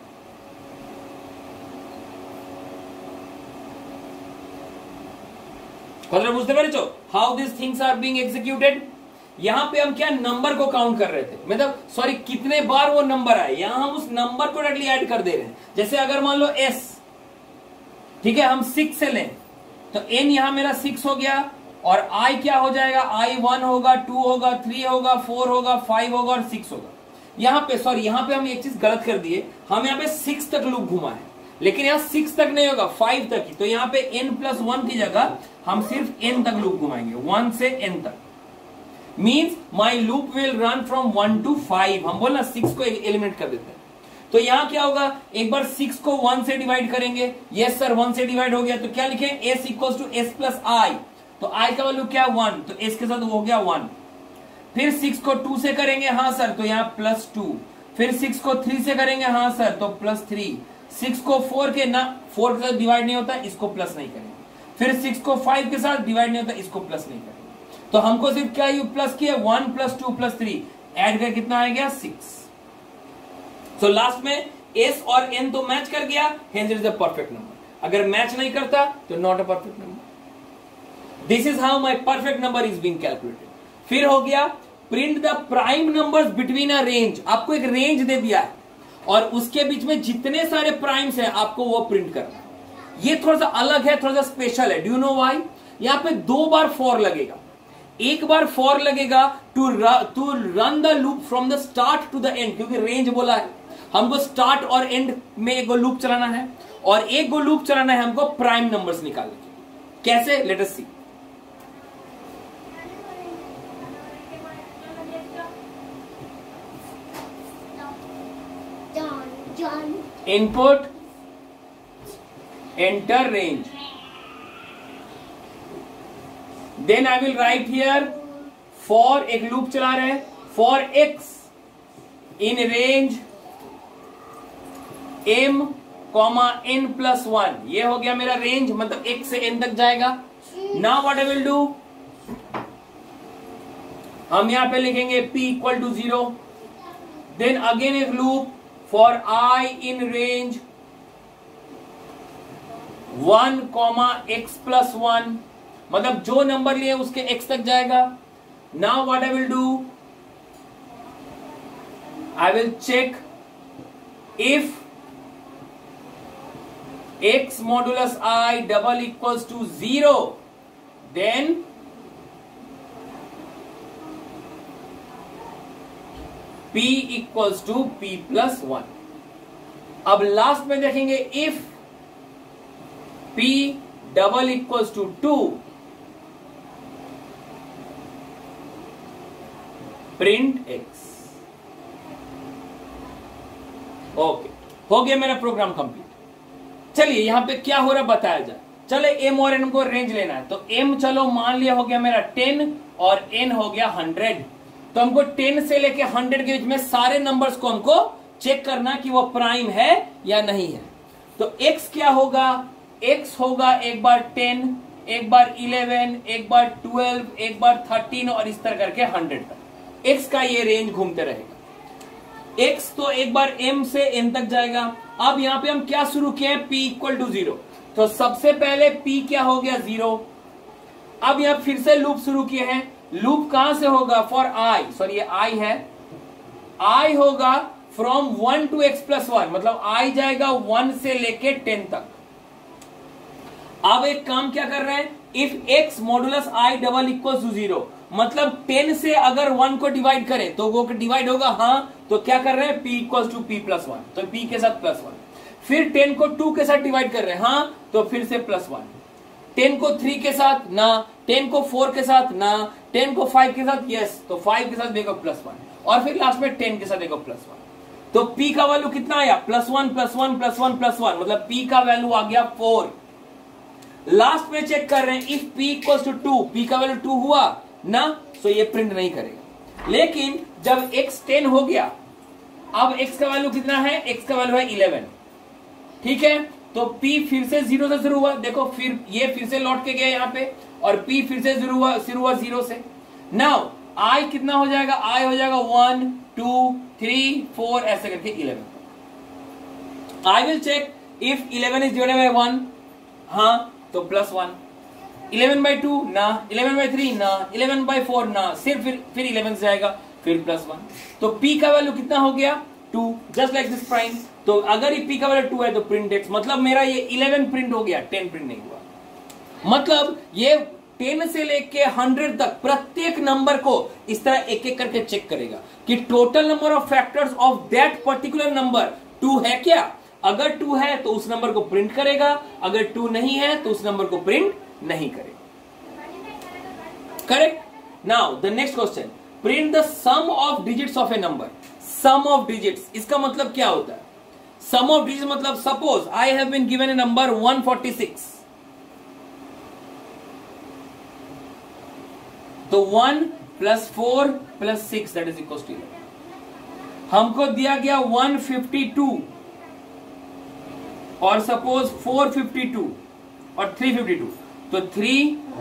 কথা বুঝতে পেরেছো how these things are being executed. यहां पे हम क्या नंबर को काउंट कर रहे थे, मतलब सॉरी कितने बार वो नंबर आए, यहां हम उस नंबर को डायरेक्टली ऐड कर दे रहे हैं. जैसे अगर मान लो s, ठीक है, हम सिक्स से लें तो n यहां मेरा सिक्स हो गया और i क्या हो जाएगा, i वन होगा, टू होगा, थ्री होगा, फोर होगा, फाइव होगा और सिक्स होगा. यहां पे सॉरी यहां पे हम एक चीज गलत कर दिए, हम यहां पे सिक्स तक लूप घुमा है, लेकिन यहां सिक्स तक नहीं होगा, फाइव तक ही. तो यहां पे n प्लस वन की जगह हम सिर्फ n तक लूप घुमाएंगे, वन से n तक. Means my loop will run from one to five. हम बोलना सिक्स को एलिमिनेट कर देते हैं. तो यहां क्या होगा, एक बार सिक्स को वन से डिवाइड करेंगे. यस सर वन से डिवाइड हो गया तो क्या लिखे, s equal to S plus I. तो i का वैल्यू क्या, वन, तो s के साथ वो हो गया वन. फिर सिक्स को टू से करेंगे, हाँ सर, तो यहाँ प्लस टू. फिर सिक्स को थ्री से करेंगे, हाँ सर, तो प्लस थ्री. सिक्स को फोर के ना, फोर के साथ डिवाइड नहीं होता, इसको प्लस नहीं करेंगे. फिर सिक्स को फाइव के साथ डिवाइड नहीं होता, इसको प्लस नहीं करेंगे. तो हमको सिर्फ क्या यू प्लस किया, one plus two plus three, add कर कितना आ गया, सिक्स. तो लास्ट में s और n तो मैच कर गया, hence it is a perfect number. अगर मैच नहीं करता तो not a perfect number. This is how my perfect number is being calculated. फिर हो गया print the prime numbers between a range. आपको एक रेंज दे दिया है और उसके बीच में जितने सारे प्राइम्स हैं आपको वो प्रिंट करना है. ये थोड़ा सा अलग है, थोड़ा सा स्पेशल है. Do you know why? यहां पे दो बार फॉर लगेगा. एक बार फॉर लगेगा to to run the loop from the start to the end, क्योंकि रेंज बोला है हमको स्टार्ट और एंड में एक गो लूप चलाना है और एक गो लूप चलाना है हमको प्राइम नंबर्स निकालने के. कैसे, let us see. Input enter range, then I will write here for, एक लूप चला रहे हैं, for x in range m comma n plus one. ये हो गया मेरा रेंज, मतलब x से n तक जाएगा. Now what I will do, हम यहां पे लिखेंगे p equal to zero. Then again एक loop for i in range one comma x plus one, मतलब जो नंबर लिए उसके x तक जाएगा. Now what I will do, I will check if x modulus I double equals to zero, then p equals to p plus one. अब last में देखेंगे if p double equals to two, print x. Okay, हो गया मेरा programme complete. चलिए यहां पे क्या हो रहा बताया जाए. चले m और n को रेंज लेना है, तो m चलो मान लिया हो गया मेरा टेन और n हो गया हंड्रेड. तो हमको टेन से लेके हंड्रेड के बीच में सारे नंबर्स को हमको चेक करना कि वो प्राइम है या नहीं है. तो x क्या होगा, x होगा एक बार टेन, एक बार इलेवन, एक बार ट्वेल्व, एक बार थर्टीन और इस तरह करके हंड्रेड तक x का ये रेंज घूमते रहेगा. x तो एक बार m से n तक जाएगा. अब यहां पे हम क्या शुरू किए हैं, p इक्वल टू जीरो. तो सबसे पहले p क्या हो गया, जीरो. अब यहां फिर से लूप शुरू किए हैं. लूप कहां से होगा, फॉर i, सॉरी ये i है, i होगा from one to x plus one, मतलब i जाएगा वन से लेके टेन तक. अब एक काम क्या कर रहे हैं, if x modulus i double equal to zero, मतलब टेन से अगर वन को डिवाइड करें तो वो डिवाइड होगा, हाँ, तो क्या कर रहे हैं, p equal to p plus one, तो p के साथ प्लस वन. फिर टेन को टू के साथ डिवाइड कर रहे हैं, हाँ, तो फिर से प्लस वन. टेन को थ्री के साथ ना, टेन को फोर के साथ ना, टेन को फाइव के साथ यस, तो फाइव के साथ देखो प्लस वन, और फिर लास्ट में टेन के साथ देखो प्लस वन. तो p का वैल्यू कितना आया, plus one plus one plus one plus one, मतलब p का वैल्यू आ गया फोर. लास्ट में चेक कर रहे हैं if p equals to two, p का वैल्यू टू हुआ ना, तो ये प्रिंट नहीं करेगा। लेकिन जब x टेन हो गया, अब x का वैल्यू कितना है, x का वैल्यू है इलेवन, ठीक है, तो p फिर से जीरो से शुरू हुआ, देखो फिर ये फिर से लौट के गया यहाँ पे, और p फिर से शुरू हुआ शुरू हुआ जीरो से। नाउ i कितना हो जाएगा, i हो जाएगा वन टू थ्री फोर ऐसे करके eleven. I will check if eleven is divided by one, हाँ तो plus one, eleven by two ना, इलेवन बाय थ्री ना, इलेवन बाय फोर ना, सिर्फ फिर फिर इलेवन से जाएगा, फिर प्लस वन, तो p का वैल्यू कितना हो गया, two, just like this prime. तो अगर ये p का वैल्यू टू है तो प्रिंट x, मतलब मेरा ये इलेवन प्रिंट हो गया, टेन प्रिंट नहीं हुआ। मतलब ये टेन से लेके हंड्रेड तक प्रत्येक नंबर को इस तरह एक एक करके चेक करेगा कि total number of factors of that particular number two है क्या। अगर टू है तो उस नंबर को प्रिंट करेगा, अगर टू नहीं है तो उस नंबर को प्रिंट नहीं करेगा। Correct. Now the next question, print the sum of digits of a number. Sum of digits, इसका मतलब क्या होता है, सम ऑफ डिजिट्स मतलब suppose I have been given a number one forty six, तो one plus four plus six that is equal to eleven. हमको दिया गया वन फिफ्टी टू और सपोज फोर फिफ्टी टू और थ्री फिफ्टी टू, तो three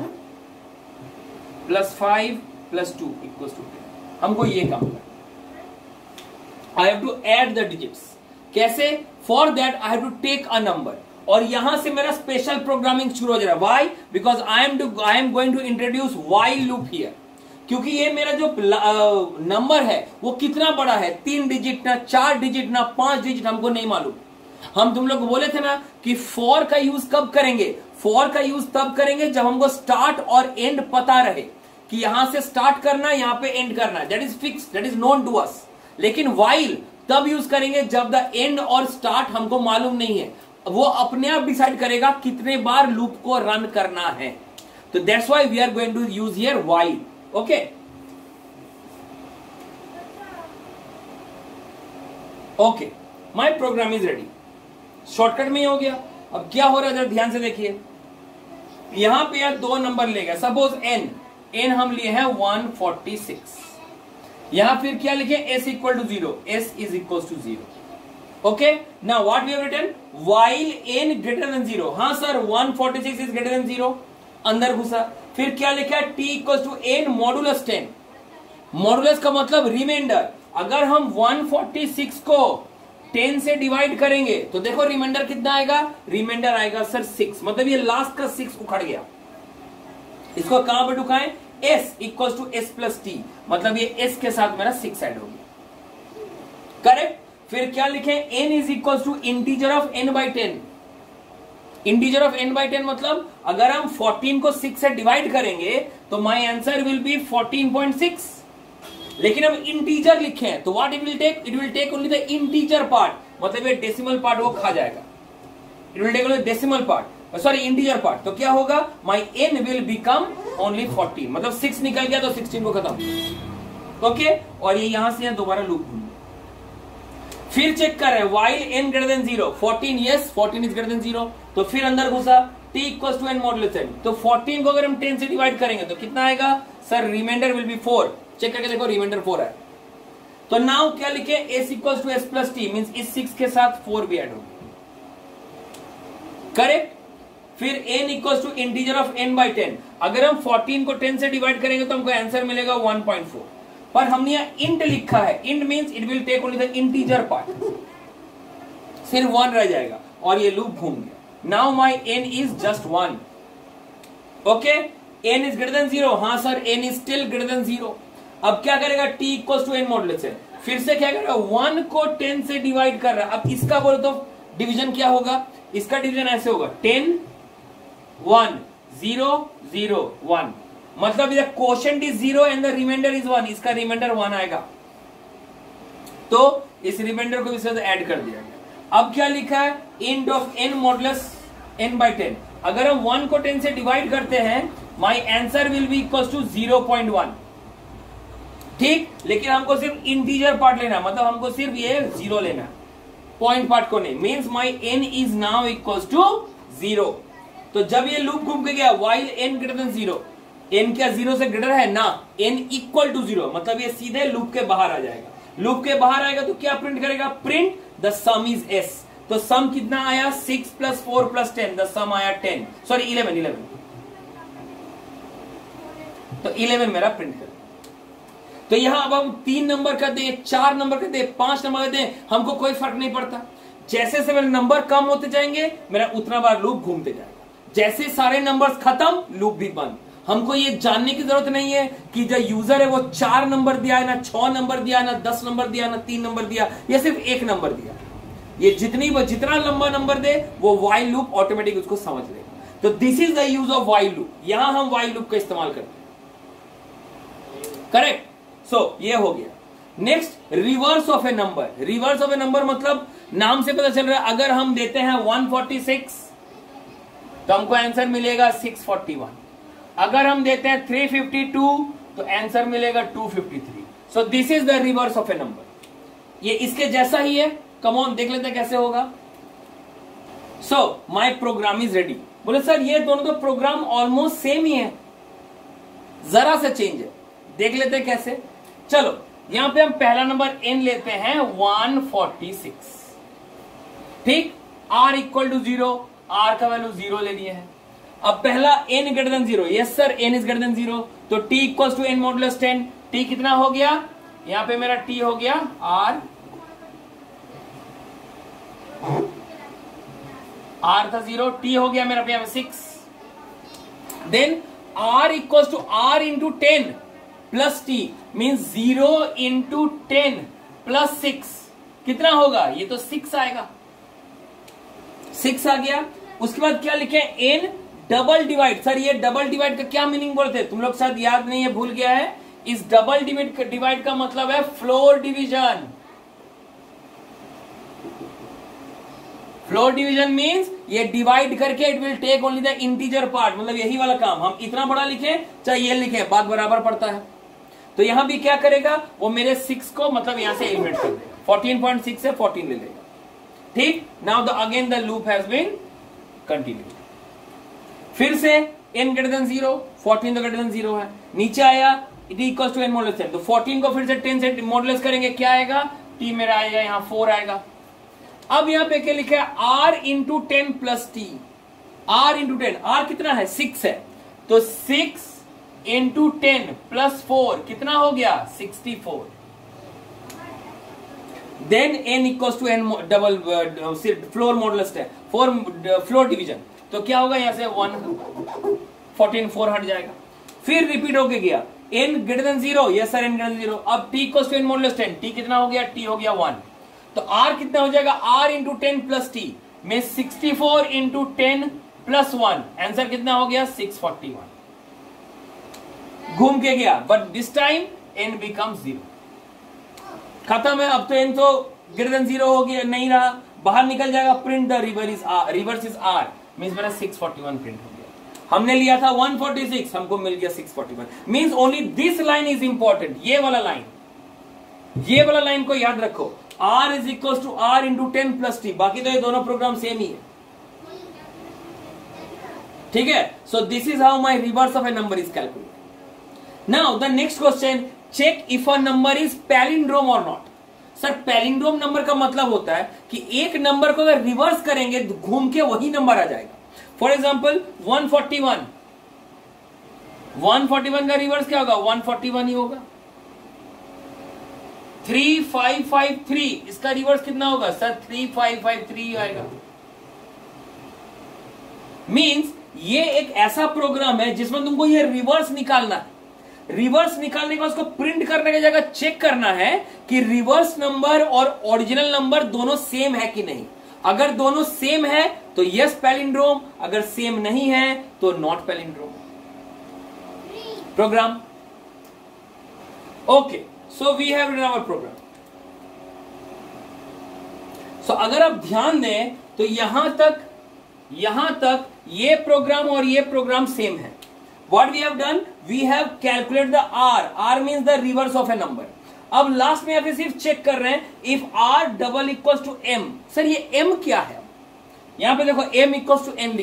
plus five plus two equal to ten. हमको ये काम करना, I have to add the digits. कैसे, for that I have to take a number, और यहां से मेरा स्पेशल प्रोग्रामिंग शुरू हो जा रहा है। Why, because I am to I am going to introduce while loop here. क्योंकि ये मेरा जो नंबर है वो कितना बड़ा है, तीन डिजिट ना चार डिजिट ना पांच डिजिट, हमको नहीं मालूम। हम तुम लोग को बोले थे ना कि फॉर का यूज कब करेंगे, फॉर का यूज तब करेंगे जब हमको स्टार्ट और एंड पता रहे कि यहां से स्टार्ट करना यहां पे एंड करना, that is fix, that is known to us. लेकिन व्हाइल तब यूज करेंगे जब द एंड और स्टार्ट हमको मालूम नहीं है, वो अपने आप डिसाइड करेगा कितने बार लूप को रन करना है। तो that's why we are going to use here while. Okay, okay, my program is ready. Shortcut में ही हो गया। अब क्या हो रहा है जरा ध्यान से देखिए, यहां पे यार दो नंबर लेगा, सपोज n, n हम लिए हैं वन फोर्टी सिक्स, यहां फिर क्या लिखे, s equal to zero, s is equal to zero. Okay, now what we have written, while n greater than zero. हाँ sir, one forty six is greater than zero, अंदर घुसा। फिर क्या लिखा है, t equal to n modulus ten. Modulus का मतलब remainder. अगर हम वन फोर्टी सिक्स को टेन से डिवाइड करेंगे तो देखो रिमाइंडर कितना आएगा, रिमाइंडर आएगा सर सिक्स, मतलब ये लास्ट का सिक्स उखड़ गया। इसको कहां पर ढुकाएं, s equal to S plus T, मतलब ये s के साथ मेरा सिक्स ऐड हो गया। करेक्ट। फिर क्या लिखें, n is equal to integer of n by ten. Integer of n by ten मतलब अगर हम फोर्टीन को सिक्स से डिवाइड करेंगे तो my answer will be fourteen point six. लेकिन हम इंटीजर लिखे हैं तो what it will take, it will take only the integer part, मतलब ये डेसिमल पार्ट वो खा जाएगा। It will take only decimal part, sorry integer part. तो क्या होगा, my n will become only fourteen, मतलब सिक्स निकल गया तो सिक्सटीन को खत्म। ओके, और ये यहां से यहां दोबारा लूप घूम। फिर चेक कर रहे हैं, while n greater than zero, fourteen, yes fourteen is greater than zero, तो फिर अंदर घुसा, t equal to n modulus n। तो फोर्टीन को अगर हम टेन से डिवाइड करेंगे तो कितना आएगा sir, remainder will be four. Check करके देखो, रिमाइंडर फोर है। तो नाउ क्या लिखे, s equal to S plus T, means इस सिक्स के साथ फोर भी ऐड होगा। करेक्ट। फिर n equal to integer of n by ten. अगर हम फोर्टीन को टेन से डिवाइड करेंगे तो हमको आंसर मिलेगा वन पॉइंट फोर, पर हमने यहाँ इंट लिखा है, int means it will take only the integer part, सिर्फ वन रह जाएगा और ये लूप घूम गया। Now my n is just one. Okay, n is greater than zero, हाँ sir n is still greater than zero. अब क्या करेगा, t equal to n modulus है, फिर से क्या करेगा, वन को टेन से डिवाइड कर रहा है। अब इसका बोलो तो डिवीजन क्या होगा, इसका डिवीजन ऐसे होगा, ten one zero zero one, मतलब इधर quotient is zero and the remainder is one, इसका रिमाइंडर वन आएगा, तो इस रिमाइंडर को इसके साथ ऐड कर दिया गया। अब क्या लिखा है, int of n modulus n by ten. अगर हम वन को टेन से डिवाइड करते हैं, my answer will be equal to zero point one. ठीक, लेकिन हमको सिर्फ इंटीजर पार्ट लेना, मतलब हमको सिर्फ ये जीरो लेना, पॉइंट पार्ट को नहीं। Means my n is now equal to zero. तो जब ये लूप घूम के गया while N greater than zero, N क्या जीरो से ग्रेटर है ना, एन इक्वल टू जीरो, मतलब ये सीधे लूप के बाहर आ जाएगा। लूप के बाहर आएगा तो क्या प्रिंट करेगा, print the sum is S. तो सम कितना आया, six plus four plus ten, the sum आया टेन, सॉरी इलेवन, इलेवन, तो इलेवन मेरा प्रिंट कर। तो यहां अब हम तीन नंबर कर दे, चार नंबर कर दे, पांच नंबर कर दे, हमको कोई फर्क नहीं पड़ता। जैसे से मेरे नंबर कम होते जाएंगे मेरा उतना बार लूप घूमते जाएगा। जैसे सारे नंबर्स खत्म, लूप भी बंद। हमको ये जानने की जरूरत नहीं है कि जो यूजर है वो चार नंबर दिया है ना, छह नंबर दिया है ना, दस नंबर दिया ना, तीन नंबर दिया, या सिर्फ एक नंबर दिया। ये जितनी वो जितना लंबा नंबर दे वो वाइल लूप ऑटोमेटिक उसको समझ लेगा। तो this is the use of while loop. यहां हम वाइल लूप का इस्तेमाल करते हैं, करेक्ट। सो so, ये हो गया। Next, reverse of a number. Reverse of a number मतलब नाम से पता चल रहा है, अगर हम देते हैं वन फोर्टी सिक्स तो हमको आंसर मिलेगा सिक्स फोर्टी वन। अगर हम देते हैं थ्री फिफ्टी टू तो आंसर मिलेगा two fifty three. So this is the reverse of a number. ये इसके जैसा ही है। कम ऑन देख लेते हैं कैसे होगा। So my program is ready. बोले सर ये दोनों तो प्रोग्राम ऑलमोस्ट सेम ही है, जरा सा चेंज है। देख लेते हैं कैसे। चलो यहां पे हम पहला नंबर n लेते हैं वन फोर्टी सिक्स, ठीक। r equal to zero, r का वैल्यू जीरो ले लिए हैं। अब पहला n greater than zero, yes sir n is greater than zero, तो t equal to n modulus ten. t कितना हो गया, यहां पे मेरा t हो गया r, r था जीरो, t हो गया मेरा पे six. Then r equal to r into ten plus T means zero into ten plus six कितना होगा, ये तो सिक्स आएगा। सिक्स आ गया। उसके बाद क्या लिखे, एन डबल डिवाइड। सर ये डबल डिवाइड का क्या मीनिंग बोलते हैं, तुम लोग शायद याद नहीं है, भूल गया है। इस डबल डिवाइड डिवाइड का मतलब है floor division. Floor division means ये डिवाइड करके it will take only the integer part, मतलब यही वाला काम। हम इतना बड़ा लिखे चाहे ये लिखे, बात बराबर पड़ता है। तो यहां भी क्या करेगा, वो मेरे सिक्स को मतलब यहां से एलिमिनेट कर देगा, फोर्टीन पॉइंट सिक्स से फोर्टीन ले लेगा, ठीक। Now the again the loop has been continue. फिर से n greater than zero, fourteen तो ग्रेटर देन जीरो है, नीचे आया it equals to n modulus ten, तो फोर्टीन को फिर से टेन से मॉडुलस करेंगे, क्या आएगा, t मेरा आएगा यहां फोर आएगा। अब यहां पे क्या लिखा है, r into ten plus T, r into ten, r कितना है, सिक्स है, तो six into ten plus four कितना हो गया, sixty four. Then n equals to n double floor modulus ten, four floor division, तो क्या होगा यहां से वन फोर्टीन, फोर हट जाएगा। फिर रिपीट होके गया n greater than zero, yes sir n greater than zero. अब t equals to n modulus ten, t कितना हो गया, t हो गया वन, तो r कितना हो जाएगा, r into ten plus T में sixty four into ten plus one, answer कितना हो गया, सिक्स फोर्टी वन। घूम के गया, but this time n becomes zero, खत्म है। अब तो n तो ग्रेटर देन जीरो हो गया, नहीं रहा, बाहर निकल जाएगा, print the reverse is r, reverse is r means मेरा सिक्स फोर्टी वन प्रिंट हो गया। हमने लिया था वन फोर्टी सिक्स, हमको मिल गया six forty one, means only this line is important. ये वाला लाइन, ये वाला लाइन को याद रखो, r is equal to r into ten plus T, बाकी तो ये दोनों प्रोग्राम सेम ही है, ठीक है। So this is how my reverse of a number is calculated. Now the next question, check if a number is palindrome और not. Sir palindrome number का मतलब होता है कि एक नंबर को अगर रिवर्स करेंगे तो घूम के वही नंबर आ जाएगा। For example one forty one, one forty one का रिवर्स क्या होगा, वन फोर्टी वन ही होगा। थ्री फाइव फाइव थ्री, इसका रिवर्स कितना होगा, sir three five five three आएगा। मींस ये एक ऐसा प्रोग्राम है जिसमें तुमको ये रिवर्स निकालना है। रिवर्स निकालने का उसको प्रिंट करने की जगह चेक करना है कि रिवर्स नंबर और ओरिजिनल नंबर दोनों सेम है कि नहीं। अगर दोनों सेम है तो यस पैलिंड्रोम, अगर सेम नहीं है तो not palindrome program. Okay, so we have written our program. So अगर आप ध्यान दें तो यहां तक यहां तक ये प्रोग्राम और ये प्रोग्राम सेम है। What we have done? We have calculated the R. R means the reverse of a number. अब लास्ट में आप सिर्फ चेक कर रहे हैं if R double equals to M. Sir ये M क्या है? यहां पे देखो M equals to N लिखे,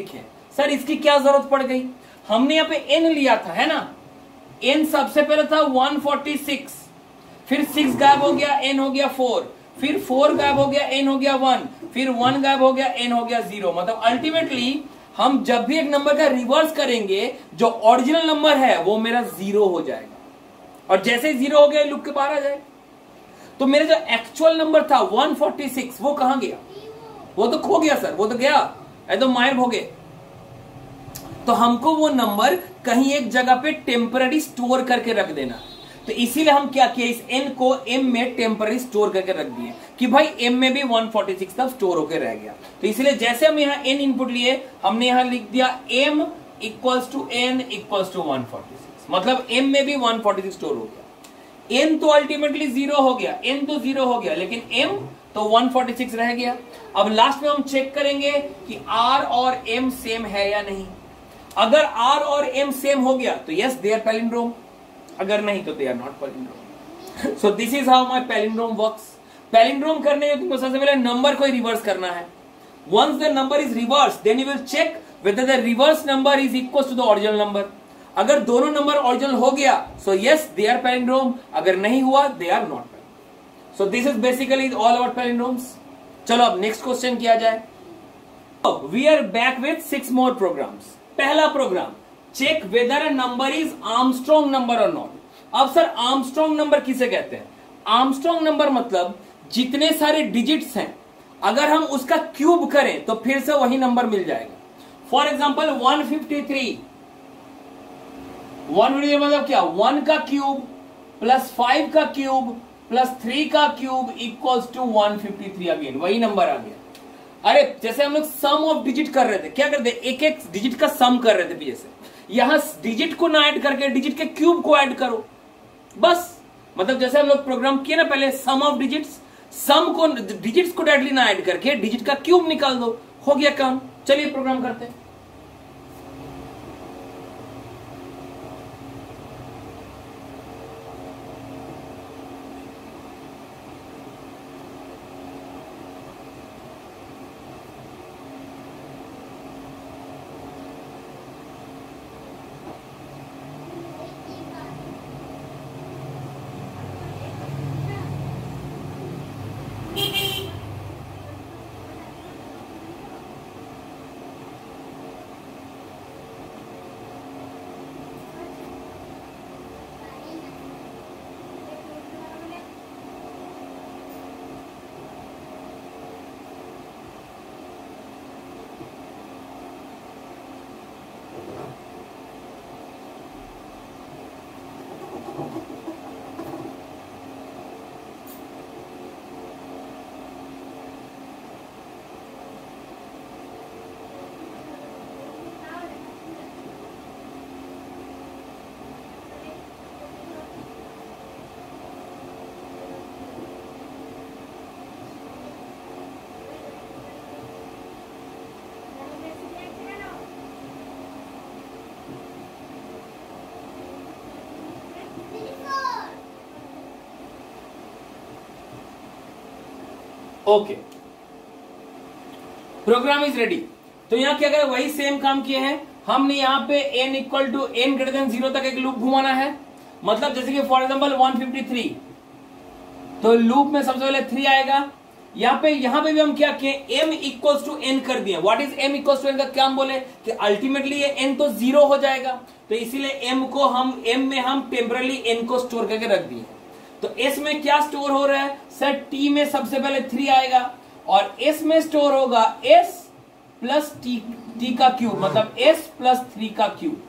सर इसकी क्या जरूरत पड़ गई, हमने यहाँ पे एन लिया था, है ना, एन सबसे पहले था वन फोर्टी सिक्स, फिर सिक्स गायब हो गया, एन हो गया फोर, फिर फोर गायब हो गया, एन हो गया वन, फिर वन गायब हो गया, एन हो गया जीरो। मतलब अल्टीमेटली हम जब भी एक नंबर का रिवर्स करेंगे, जो ओरिजिनल नंबर है वो मेरा जीरो हो जाएगा, और जैसे जीरो हो गया लूप के बाहर आ जाएगा। तो मेरा जो एक्चुअल नंबर था वन फोर्टी सिक्स वो कहां गया, वो तो खो गया सर, वो तो गया, तो मायर भोगे। तो हमको वो नंबर कहीं एक जगह पे टेम्पररी स्टोर करके रख देना। तो इसीलिए हम क्या किया, इस n को m में टेम्पररी स्टोर करके रख दिए कि भाई m में भी वन फोर्टी सिक्स तक स्टोर होकर रह गया। तो इसलिए जैसे हम यहाँ n इनपुट लिए, हमने यहाँ लिख दिया m equals to n equals to one forty six, मतलब m में भी वन फोर्टी सिक्स स्टोर हो गया। n तो अल्टीमेटली जीरो हो गया, n तो जीरो हो गया, लेकिन m तो वन फोर्टी सिक्स रह गया। अब लास्ट में हम चेक करेंगे कि r और m सेम है या नहीं। अगर r और m सेम हो गया तो यस दे आर पैलिंड्रोम, अगर नहीं तो they are not palindrome. So this is how my palindrome works. Palindrome करने के तुमको सबसे पहले नंबर को रिवर्स करना है। Once the number is reverse then you will check whether the reverse number is equal to the original number. अगर दोनों नंबर ओरिजिनल हो गया so yes they are palindrome, अगर नहीं हुआ they are not palindrome. So this is basically all about palindromes. चलो अब next question किया जाए। We are back with six more programs. पहला program, check whether a number is Armstrong number और not. अब सर आर्मस्ट्रॉन्ग नंबर किसे कहते हैं? आर्मस्ट्रॉन्ग नंबर मतलब जितने सारे डिजिट्स हैं अगर हम उसका क्यूब करें तो फिर से वही नंबर मिल जाएगा। For example one fifty three, one fifty three मतलब क्या, वन का क्यूब प्लस फाइव का क्यूब प्लस थ्री का cube equals to one fifty three, again वही नंबर आ गया। अरे जैसे हम लोग सम ऑफ डिजिट कर रहे थे, क्या करते, एक एक डिजिट का सम कर रहे थे पीछे से, यहां डिजिट को ना ऐड करके डिजिट के क्यूब को ऐड करो बस। मतलब जैसे हम लोग प्रोग्राम किए ना पहले, सम ऑफ डिजिट्स, सम को डिजिट्स को डायरेक्टली ना ऐड करके डिजिट का क्यूब निकाल दो, हो गया काम। चलिए प्रोग्राम करते हैं। Okay, program is ready. तो यहां क्या करें, वही सेम काम किए हैं हमने। यहां पे n equal to n greater than zero तक एक लूप घुमाना है। मतलब जैसे कि for example one fifty three, तो लूप में सबसे पहले थ्री आएगा। यहां पे यहां पे भी हम क्या किए, m इक्वल्स टू n कर दिए। What is m equals to n का क्या हम बोले कि अल्टीमेटली ये n तो जीरो हो जाएगा, तो इसीलिए m को हम m में हम टेम्परली n को स्टोर करके रख दिए। तो s में क्या स्टोर हो रहा है सर, t में सबसे पहले थ्री आएगा और s में स्टोर होगा s प्लस t, t का क्यूब, मतलब s प्लस थ्री का क्यूब।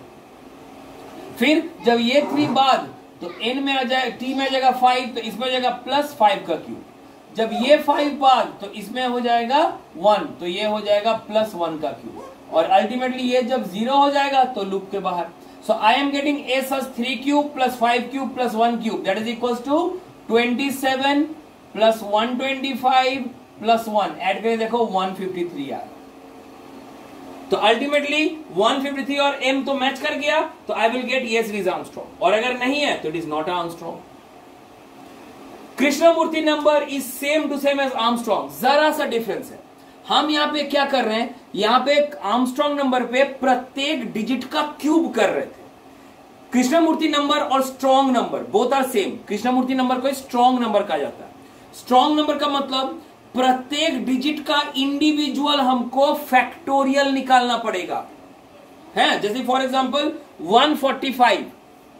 फिर जब ये थ्री बाद तो n में आ जाए, t में आ जाएगा फाइव, तो इसमें आ जाएगा प्लस फाइव का क्यूब। जब ये फाइव बाद तो इसमें हो जाएगा वन, तो ये हो जाएगा प्लस वन का क्यूब। और अल्टीमेटली ये जब जीरो हो जाएगा तो लूप के बाहर। So I am getting s as three cube plus five cube plus one cube, that is equals to twenty-seven plus one twenty-five plus one, add करके देखो one fifty-three आ रहा। तो अल्टीमेटली one fifty-three और m तो match कर गया, तो I will get yes it is Armstrong, और अगर नहीं है तो it is not Armstrong। Krishnamurthy number is same to same as Armstrong, जरा सा डिफरेंस है। हम यहां पे क्या कर रहे हैं, यहां पे आर्मस्ट्रांग नंबर पे प्रत्येक डिजिट का क्यूब कर रहे थे। कृष्णमूर्ति नंबर और strong number both are same. Krishnamurthy number को स्ट्रॉन्ग नंबर कहा जाता है। स्ट्रॉन्ग नंबर का मतलब प्रत्येक डिजिट का इंडिविजुअल हमको फैक्टोरियल निकालना पड़ेगा, है। जैसे for example one forty five,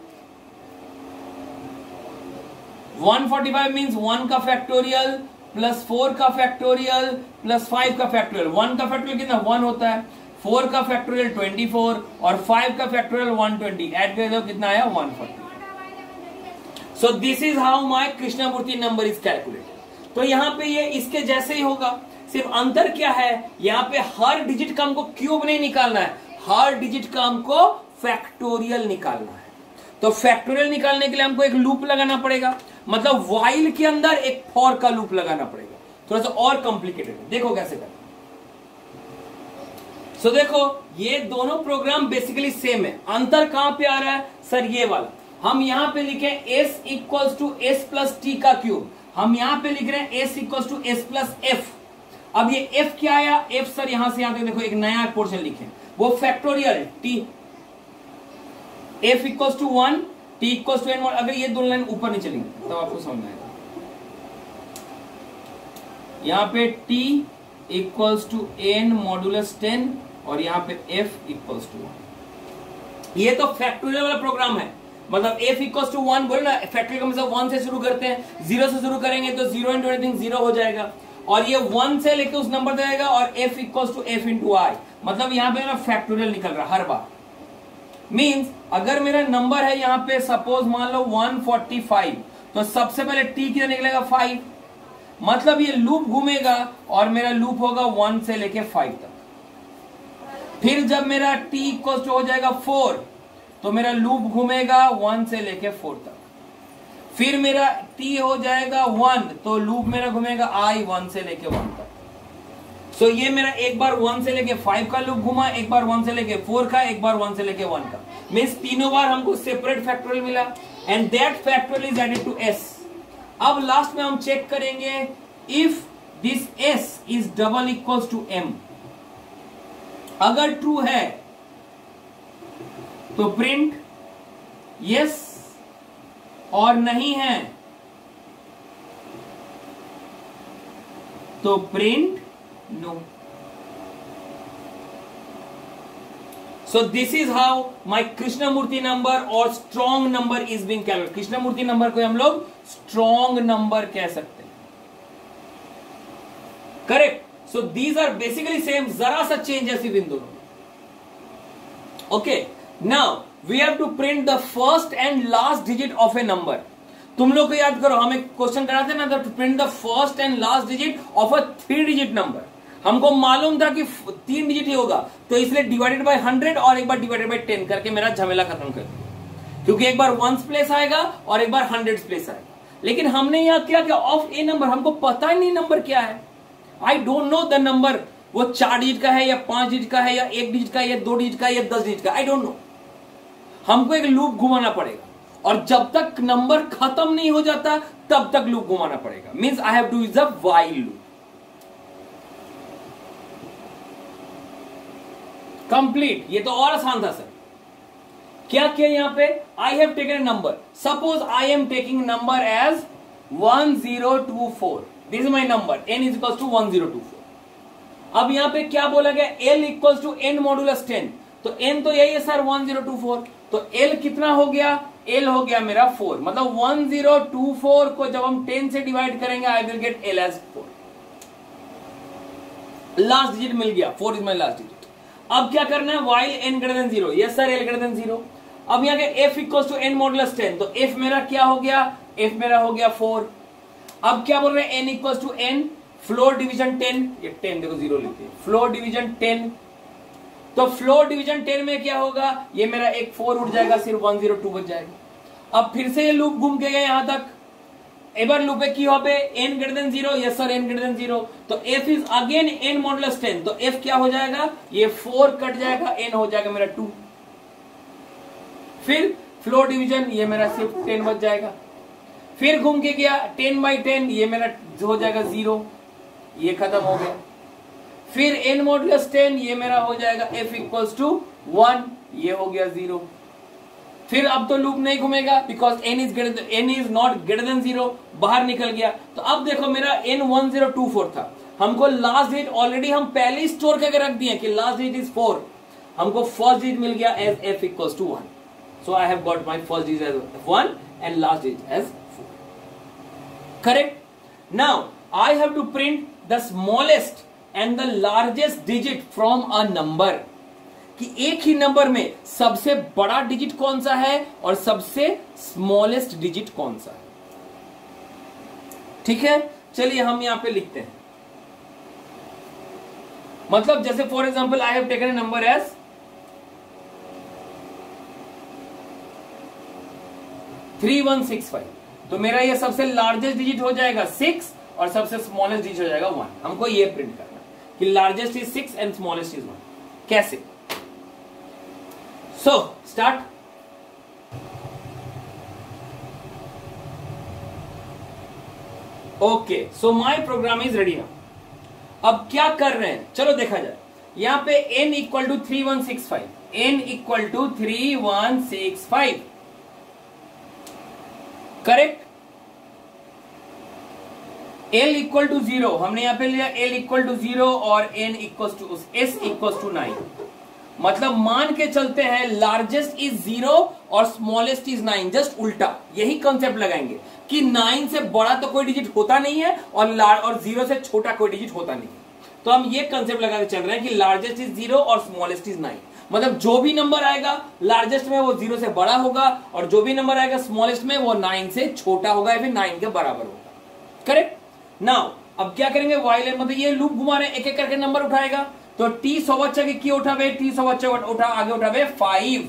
one forty five means one का फैक्टोरियल प्लस फोर का फैक्टोरियल प्लस फाइव का फैक्टोरियल। वन का फैक्टोरियल कितना, वन होता है। फोर का फैक्टोरियल ट्वेंटी फोर और फाइव का फैक्टोरियल वन ट्वेंटी। ऐड कर दो, कितना आया, one forty. So this is how my Krishnamurthy number is calculated. तो यहां पे ये इसके जैसे ही होगा, सिर्फ अंतर क्या है, यहां पे हर डिजिट का हमको क्यूब नहीं निकालना है, हर डिजिट का हमको फैक्टोरियल निकालना है। तो फैक्टोरियल निकालने के लिए हमको एक लूप लगाना पड़ेगा, मतलब व्हाइल के अंदर एक फॉर का लूप लगाना पड़ेगा। थोड़ा सा और कॉम्प्लिकेटेड है, देखो कैसे करना। सो so, देखो ये दोनों प्रोग्राम बेसिकली सेम है। अंतर कहां पे आ रहा है सर, ये वाला। हम यहां पे लिखे s equals to S plus t का क्यूब, हम यहां पे लिख रहे हैं s equals to S plus f. अब ये f क्या आया, f सर यहां से यहां तक देखो एक नया पोर्शन लिखे, वो factorial t, f equals to one, t equals to n. अगर ये दोनों लाइन ऊपर नहीं चलेंगे तब आपको समझ आएगा। यहां पे t equals to n modulus ten और यहां पे f इक्वल्स टू वन। ये तो फैक्टोरियल वाला प्रोग्राम है, मतलब f इक्वल्स टू वन बोले ना, फैक्टोरियल का मतलब वन से शुरू करते हैं, जीरो से शुरू करेंगे तो जीरो इंटू एनीथिंग जीरो हो जाएगा, और ये वन से लेके उस नंबर तक आएगा, और f equals to f into आई, मतलब यहां पे ना फैक्टोरियल निकल रहा हर बार। मींस अगर मेरा नंबर है यहां पे सपोज मान लो वन फोर्टी फाइव, तो सबसे पहले t कितना निकलेगा, फाइव। मतलब ये लूप घूमेगा और मेरा लूप होगा वन से लेके फाइव तक। फिर जब मेरा t इक्वल टू हो जाएगा फोर, तो मेरा लूप घूमेगा वन से लेके फोर तक। फिर मेरा t हो जाएगा वन, तो लूप मेरा घूमेगा i वन से लेके वन तक। सो so, ये मेरा एक बार वन से लेके फाइव का लूप घुमा, एक बार वन से लेके फोर का, एक बार वन से लेके वन का। मीन्स तीनों बार हमको सेपरेट फैक्टोरियल मिला, and that factorial is added to s। अब लास्ट में हम चेक करेंगे if this s is double equals to m। अगर ट्रू है तो प्रिंट यस, और नहीं है तो print no. So this is how my Krishnamurthy number और strong number is being calculated. Krishnamurthy number को हम लोग स्ट्रॉन्ग नंबर कह सकते हैं, correct. So these are basically same, जरा सा चेंज है सिर्फ इन दोनों में। Okay, now we have to print the first and last digit of a number. तुम लोग को याद करो, हम एक क्वेश्चन कराते ना, to print the first and last digit of a three digit number. हमको मालूम था कि तीन डिजिट ही होगा, तो इसलिए डिवाइडेड बाय हंड्रेड और एक बार डिवाइडेड बाय टेन करके मेरा झमेला खत्म कर दिया, क्योंकि एक बार वंस प्लेस आएगा और एक बार हंड्रेड प्लेस आएगा। लेकिन हमने यहां क्या किया, ऑफ ए नंबर, हमको पता ही नहीं नंबर क्या है। I don't know the number, वो चार डिजिट का है या पांच डिजिट का है या एक डिजिट का है या दो डिजिट का है या दस डिजिट का, आई डोंट नो। हमको एक लूप घुमाना पड़ेगा, और जब तक नंबर खत्म नहीं हो जाता तब तक लूप घुमाना पड़ेगा। Means I have to use a while loop. Complete. ये तो और आसान था सर। क्या किया यहां पे, I have taken a number, suppose I am taking number as one zero two four, this is my number, n is equal to one zero two four. अब यहां पे क्या बोला गया, l equal to n modulus ten, तो n तो यही है sir one zero two four, तो l कितना हो गया, l हो गया मेरा फोर। मतलब वन जीरो टू फोर को जब हम टेन से डिवाइड करेंगे, I will get l as four. Last digit मिल गया, four is my last digit. अब क्या करना है, while n greater than zero, yes sir l greater than zero. अब यहाँ के f equal to n modulus ten, तो f मेरा क्या हो गया, f मेरा हो गया फोर। अब क्या बोल रहे हैं, n equal to n, floor division ten, ये टेन देखो जीरो लेते हैं, फ्लोर डिवीजन टेन। तो फ्लोर डिवीजन टेन में क्या होगा, ये मेरा एक फोर उठ जाएगा, सिर्फ वन जीरो टू बच जाएगा। अब फिर से ये लूप घूम के गया यहां तक, एबर लूप की हो पे n greater than zero, yes sir n greater than zero, तो f is again n modulus ten, तो f क्या हो जाएगा, ये फोर कट जाएगा, n हो जाएगा मेरा टू। फिर फ्लोर डिवीजन, ये मेरा सिर्फ टेन बच जाएगा। फिर घूम के गया टेन बाई टेन, ये मेरा हो जाएगा जीरो, ये खत्म हो गया। फिर n मॉडुलस टेन, ये मेरा हो जाएगा f इक्वल्स टू वन, ये हो गया जीरो। फिर अब तो लूप नहीं घूमेगा because n is greater n is not greater than zero, बाहर निकल गया। तो अब देखो मेरा n one zero two four था, हमको लास्ट डिजिट ऑलरेडी हम पहले ही स्टोर करके रख दिए कि लास्ट डिजिट इज फोर, हमको फर्स्ट डिजिट मिल गया as f equals to one. So I have got my first digit as one and last digit as four. Correct? Now I have to print the smallest and the largest digit from a number, कि एक ही number में सबसे बड़ा digit कौन सा है और सबसे स्मॉलेस्ट डिजिट कौन सा है। ठीक है, चलिए हम यहां पे लिखते हैं। मतलब जैसे for example I have taken a number as three one six five, तो मेरा ये सबसे लार्जेस्ट डिजिट हो जाएगा सिक्स और सबसे स्मॉलेस्ट डिजिट हो जाएगा वन। हमको ये प्रिंट करना कि largest is six and smallest is one. कैसे? So start. Okay, so my program is ready now. अब क्या कर रहे हैं, चलो देखा जाए। यहां पे n equal to three one six five, n equal to three one six five, correct? l equal to zero, हमने यहां पे लिया l इक्वल टू जीरो और n equal to s equal to nine. मतलब मान के चलते हैं लार्जेस्ट इज जीरो और स्मॉलेस्ट इज नाइन, जस्ट उल्टा। यही कंसेप्ट लगाएंगे कि नाइन से बड़ा तो कोई डिजिट होता नहीं है और और जीरो से छोटा कोई डिजिट होता नहीं है। तो हम ये कंसेप्ट लगा के चल रहे हैं कि लार्जेस्ट इज जीरो और स्मॉलेस्ट इज नाइन। मतलब जो भी नंबर आएगा लार्जेस्ट में वो जीरो से बड़ा होगा और जो भी नंबर आएगा स्मॉलेस्ट में वो नाइन से छोटा होगा या फिर नाइन के बराबर होगा। करेक्ट? नाउ अब क्या करेंगे, वाइल मतलब ये लूप घुमा रहे, एक एक करके नंबर उठाएगा। तो टी सौ बच्चा की उठावे, टी सौ बच्चा उठा आगे उठावे फाइव।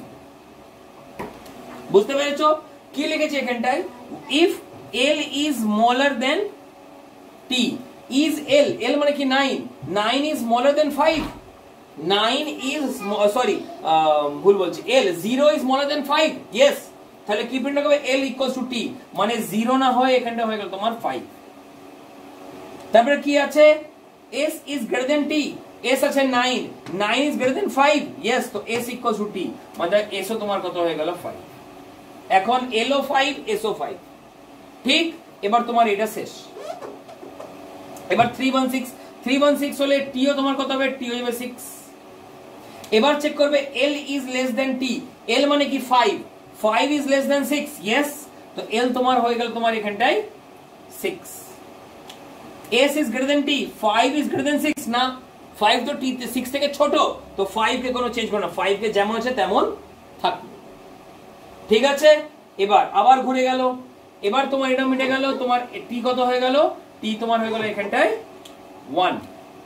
বুঝতে পেরেছো কি লিখেছি এখানটায়? If l is smaller than t, is l, l মানে কি nine, nine is smaller than five, nine is sorry ভুল বলছি, l zero is smaller than five, yes। তাহলে কি প্রিন্ট করবে, l equals to t, মানে জিরো না হয় এখানটা হয়ে গেল তোমার ফাইভ। তারপরে কি আছে, s is greater than t, s আছে nine, nine is greater than five, yes। তো s equals to t, মানে s ও তোমার কত হয়ে গেল ফাইভ। এখন l ও ফাইভ, s ও ফাইভ, ঠিক? এবার তোমার এটা শেষ। এবার three one six, three one six হলে t ও তোমার কত হবে, t হয়ে যাবে সিক্স। এবার চেক করবে l is less than t, l মানে কি five, five is less than six, yes। তো l তোমার হয়ে গেল তোমার এখানটায় six. s is greater than t, five is greater than six না, ফাইভ তো t সিক্স থেকে ছোট, তো ফাইভ কে কোনো চেঞ্জ করো না, ফাইভ কে যেমন আছে তেমন থাকবে। ঠিক আছে, এবার আবার ঘুরে গেল, এবার তোমার এটা মিটে গেল, তোমার টি কত হয়ে গেল, টি তোমার হয়ে গেল এখানটায় one.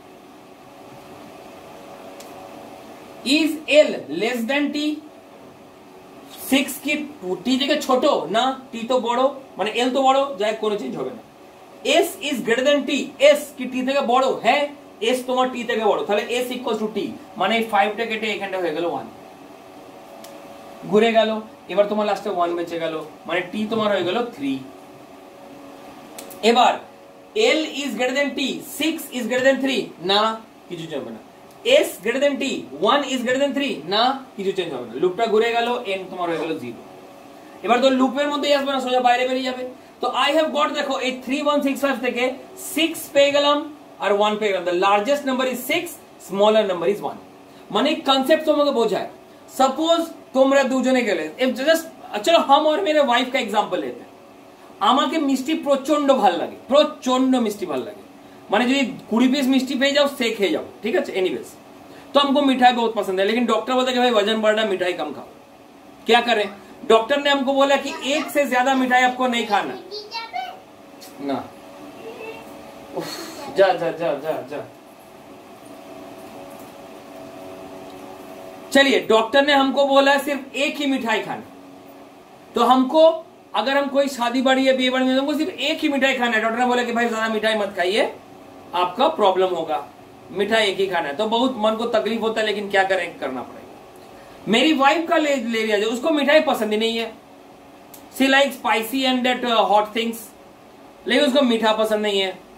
Is l less than t, six কি টি থেকে ছোট না, টি তো বড়, মানে এল তো বড়, যাই কোনো চেঞ্জ হবে না। S is greater than t, s কি টি থেকে বড়, হ্যাঁ এস তোমার টি থেকে বড়, তাহলে এস ইকুয়ালস টু টি, মানে ফাইভটা কেটে এখানটা হয়ে গেল ওয়ান। ঘুরে গেল, এবার তোমার লাস্টে ওয়ান বেঁচে গেল, মানে টি তোমার হয়ে গেল থ্রি। এবার l is greater than t, six is greater than three, না কিছু যাবে না। S greater than t, one is greater than three, না কিছু চেঞ্জ হবে না। লুপটা ঘুরে গেল, এন তোমার হয়ে গেল জিরো। এবার তো লুপের মধ্যেই আসবে না, সোজা বাইরে বেরিয়ে যাবে। তো আই হ্যাভ গট, দেখো এই থ্রি ওয়ান সিক্স ফাইভ থেকে সিক্স পেয়ে গেলাম আর ওয়ান পেয়ে গেলাম। The largest number is six, smaller number is one. মানে কনসেপ্ট তোমাকে বোঝায়। सपोज তোমরা দুজনে গেলে, জাস্ট চলো হাম আর মেরে ওয়াইফ का एग्जांपल लेते हैं। আমাকে মিষ্টি প্রচন্ড ভালো লাগে, প্রচন্ড মিষ্টি ভালো লাগে, মানে যদি কুড়ি পিস মিষ্টি পেয়ে যাও সে খেয়ে যাও, ঠিক আছে। एनीवेज तो हमको मिठाई बहुत पसंद है, लेकिन डॉक्टर बोलता है कि भाई वजन बढ़ रहा है, मिठाई कम खाओ। क्या करें, डॉक्टर ने हमको बोला कि एक से ज्यादा मिठाई आपको नहीं खाना ना। जा जा जा जा जा चलिए, डॉक्टर ने हमको बोला सिर्फ एक ही मिठाई खाना। तो हमको अगर हम कोई शादी बाड़ी या बिये बाड़ी में, हमको सिर्फ एक ही मिठाई खाना है। डॉक्टर ने बोला कि भाई ज्यादा मिठाई मत खाइए, आपका प्रॉब्लम होगा, मिठाई एक ही खाना है। तो बहुत मन को तकलीफ होता है, लेकिन क्या करें, करना पड़ेगा। मेरी वाइफ का ले ले लिया जाए, उसको मिठाई पसंद ही नहीं है। See like spicy and that hot things, लेकिन उसको मीठा पसंद नहीं है।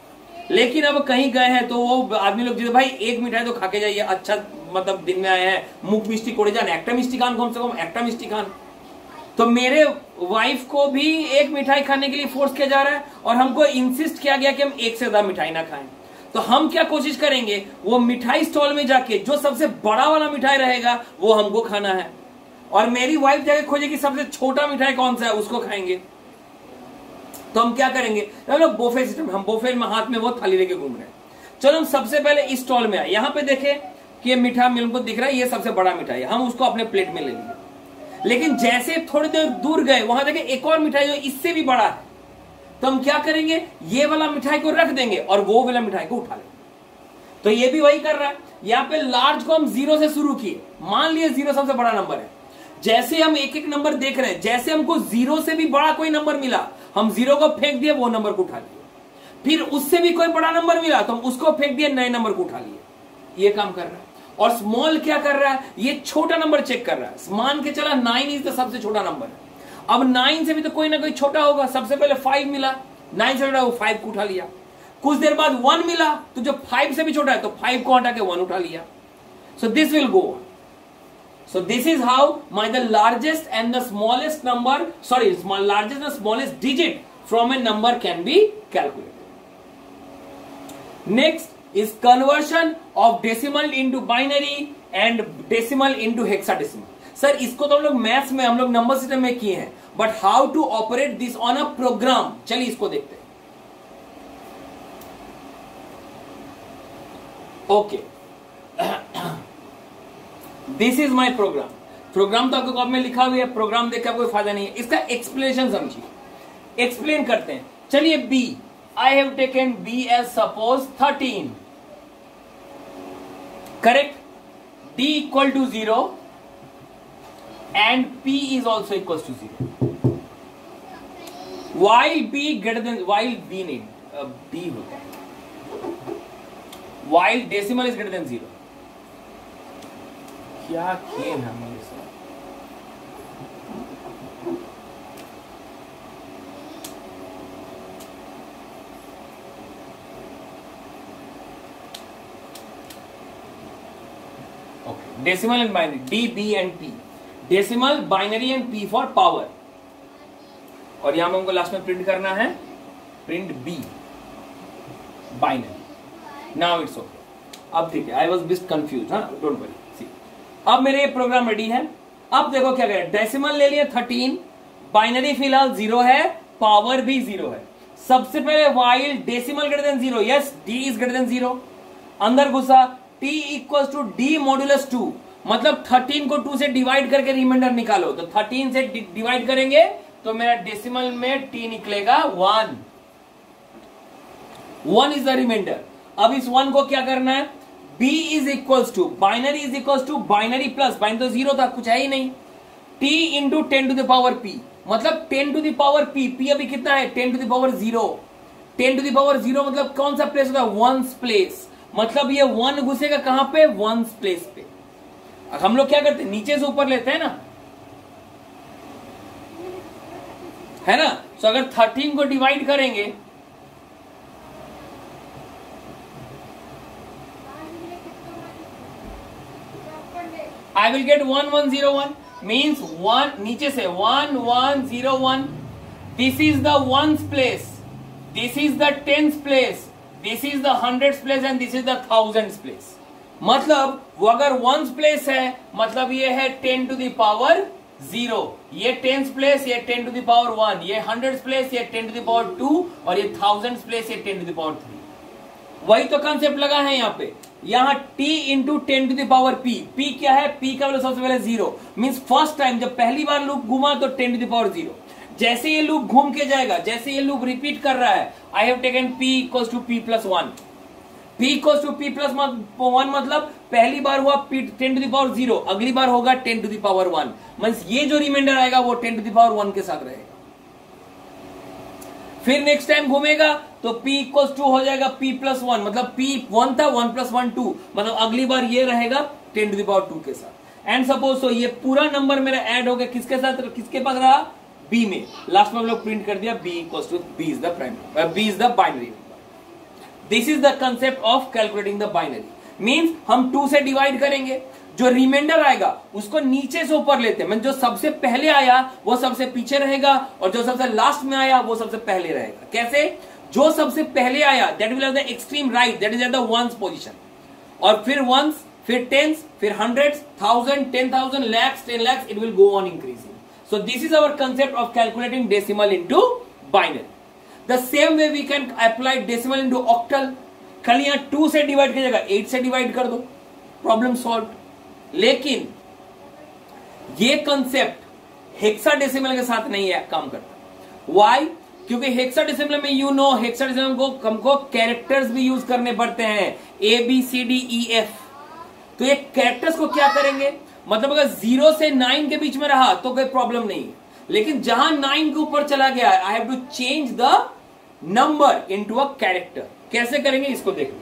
लेकिन अब कहीं गए हैं तो वो आदमी लोग भाई एक मिठाई तो खा के जाइए, अच्छा मतलब दिन में आए हैं, मुख मिष्टी कोड़े जान, একটা मिष्टी खान, कम से कम একটা मिष्टी खान। तो मेरे वाइफ को भी एक मिठाई खाने के लिए फोर्स किया जा रहा है और हमको इंसिस्ट किया गया कि हम एक से ज्यादा मिठाई ना खाएं। तो हम क्या कोशिश करेंगे, वो मिठाई स्टॉल में जाके जो सबसे बड़ा वाला मिठाई रहेगा वो हमको खाना है, और मेरी वाइफ जाके खोजेगी सबसे छोटा मिठाई कौन सा है उसको खाएंगे। तो हम क्या करेंगे, चलो बोफे सिस्टम, हम बोफे में हाथ में वो थाली लेके घूम रहे हैं। चलो हम सबसे पहले इस स्टॉल में आए, यहाँ पे देखे कि ये मीठा मिल को दिख रहा है, ये सबसे बड़ा मिठाई है, हम उसको अपने प्लेट में ले लिए। लेकिन जैसे थोड़ी देर दूर गए वहां देखे एक और मिठाई जो इससे भी बड़ा है, तो हम क्या करेंगे, ये वाला मिठाई को रख देंगे और वो वाला मिठाई को उठा लेंगे। तो ये भी वही कर रहा है। यहाँ पे लार्ज को हम जीरो से शुरू किए, मान लिए जीरो सबसे बड़ा नंबर है। जैसे हम एक एक नंबर देख रहे हैं, जैसे हमको जीरो से भी बड़ा कोई नंबर मिला, हम जीरो को फेंक दिए, वो नंबर को उठा लिए। फिर उससे भी कोई बड़ा नंबर मिला तो हम उसको फेंक दिए, नए नंबर को उठा लिए। ये काम कर रहा है। और स्मॉल क्या कर रहा है, ये छोटा नंबर चेक कर रहा है। मान के चला नाइन इज द सबसे छोटा नंबर है। अब नाइन से भी तो कोई ना कोई छोटा होगा, सबसे पहले फाइव मिला, नाइन से छोटा वो फाइव को उठा लिया। कुछ देर बाद वन मिला तो जो फाइव से भी छोटा है तो फाइव को हटा के वन उठा लिया। So this will go on. So this is how my the largest and the smallest number, sorry, small, largest and smallest digit from a number can be calculated. Next is conversion of decimal into binary and decimal into hexadecimal. Sir, इसको तो हम लोग maths में, हम लोग number system में किए हैं, but how to operate this on a program? चलिए इसको देखते हैं. Okay. This is my program. Program तो आपको कॉपी में लिखा हुआ है, प्रोग्राम देखकर कोई फायदा नहीं है, इसका एक्सप्लेनेशन समझिए। एक्सप्लेन करते हैं। चलिए b, I have taken b as suppose thirteen, correct. D equal to zero and p is also equal to zero. While b greater than, while b नहीं बी होता है, while decimal is greater than zero. क्या खेल है मेरे साथ। Okay, decimal and binary, d b and p, decimal binary and p for power. और यहां में हमको लास्ट में प्रिंट करना है, print B binary. Now it's okay. अब ठीक है, आई वॉज बिस्ट कंफ्यूज, हाँ डोंट वरी। अब मेरे ये प्रोग्राम रेडी है। अब देखो क्या करें, डेसिमल ले लिया थर्टीन, बाइनरी फिलहाल जीरो है, पावर भी जीरो है। सबसे पहले while decimal greater than zero, yes d is greater than zero, अंदर घुसा, t equal to d modulus two, मतलब थर्टीन को टू से डिवाइड करके रिमाइंडर निकालो। तो थर्टीन से डिवाइड करेंगे तो मेरा डेसिमल में टी निकलेगा one, one is the remainder. अब इस वन को क्या करना है, b is equals to binary is equals to binary plus, binary तो जीरो था, कुछ है ही नहीं, t into ten to the power p, मतलब ten to the power p, p अभी कितना है, ten to the power zero. Ten to the power zero मतलब कौन सा प्लेस होता है, वंस प्लेस, मतलब ये वन घुसेगा कहां पे, वंस प्लेस पे। अब हम लोग क्या करते हैं, नीचे से ऊपर लेते हैं ना, है ना। तो अगर थर्टीन को डिवाइड करेंगे, I will get one one zero one, means one नीचे से one one zero one. This is the ones place, this is the tens place, this is the hundreds place and this is the thousands place. मतलब वो अगर ones place है मतलब ये है ten to the power zero, ये tens place, ये ten to the power one, ये हंड्रेड्स प्लेस, ये ten to the power two, और ये थाउजेंड्स प्लेस, ये ten to the power three. वही तो कंसेप्ट लगा है यहाँ पे। यहाँ t into ten to the power p, p क्या है, p का वैल्यू सबसे पहले जीरो, मींस फर्स्ट टाइम जब पहली बार लूप घूमा तो ten to the power zero. जैसे ये लूप घूम के जाएगा, जैसे ये लूप रिपीट कर रहा है, I have taken p equals to p plus one, p equals to p plus one मतलब पहली बार हुआ p ten to the power zero, अगली बार होगा ten to the power one, means ये जो रिमाइंडर आएगा वो ten to the power one के साथ रहेगा। फिर नेक्स्ट टाइम घूमेगा तो p इक्वल्स टू हो जाएगा p प्लस वन, मतलब p वन था, वन प्लस वन टू, मतलब अगली बार ये रहेगा ten to the power two के साथ। एंड सपोज तो ये पूरा नंबर मेरा ऐड हो गया किसके साथ, किसके पास रहा, b में। लास्ट में हम लोग प्रिंट कर दिया b equals to b is the primary, b is the binary. This is the concept of calculating the binary. Means हम टू से डिवाइड करेंगे, जो रिमाइंडर आएगा उसको नीचे से ऊपर लेते हैं, जो सबसे पहले आया वो सबसे पीछे रहेगा और जो सबसे लास्ट में आया वो सबसे पहले रहेगा। कैसे? जो सबसे पहले आया that will have the extreme right, that is at the ones position, और फिर वंस, फिर टेंस, फिर hundreds, thousand, ten thousand, lakhs, ten lakhs, it will go on increasing. So this is our concept of calculating decimal into binary. The same way we can apply decimal into octal. खाली यहां to से divide की जगह eight से divide कर दो, problem solve. लेकिन ये कंसेप्ट हेक्साडेसिमल के साथ नहीं है काम करता। व्हाई? क्योंकि हेक्साडेसिमल में यू नो हेक्साडेसिमल को हमको कैरेक्टर्स भी यूज करने पड़ते हैं, A B C D E F. तो ये कैरेक्टर्स को क्या करेंगे, मतलब अगर जीरो से नाइन के बीच में रहा तो कोई प्रॉब्लम नहीं है, लेकिन जहां नाइन के ऊपर चला गया I have to change the number into a character. कैसे करेंगे इसको देखिए।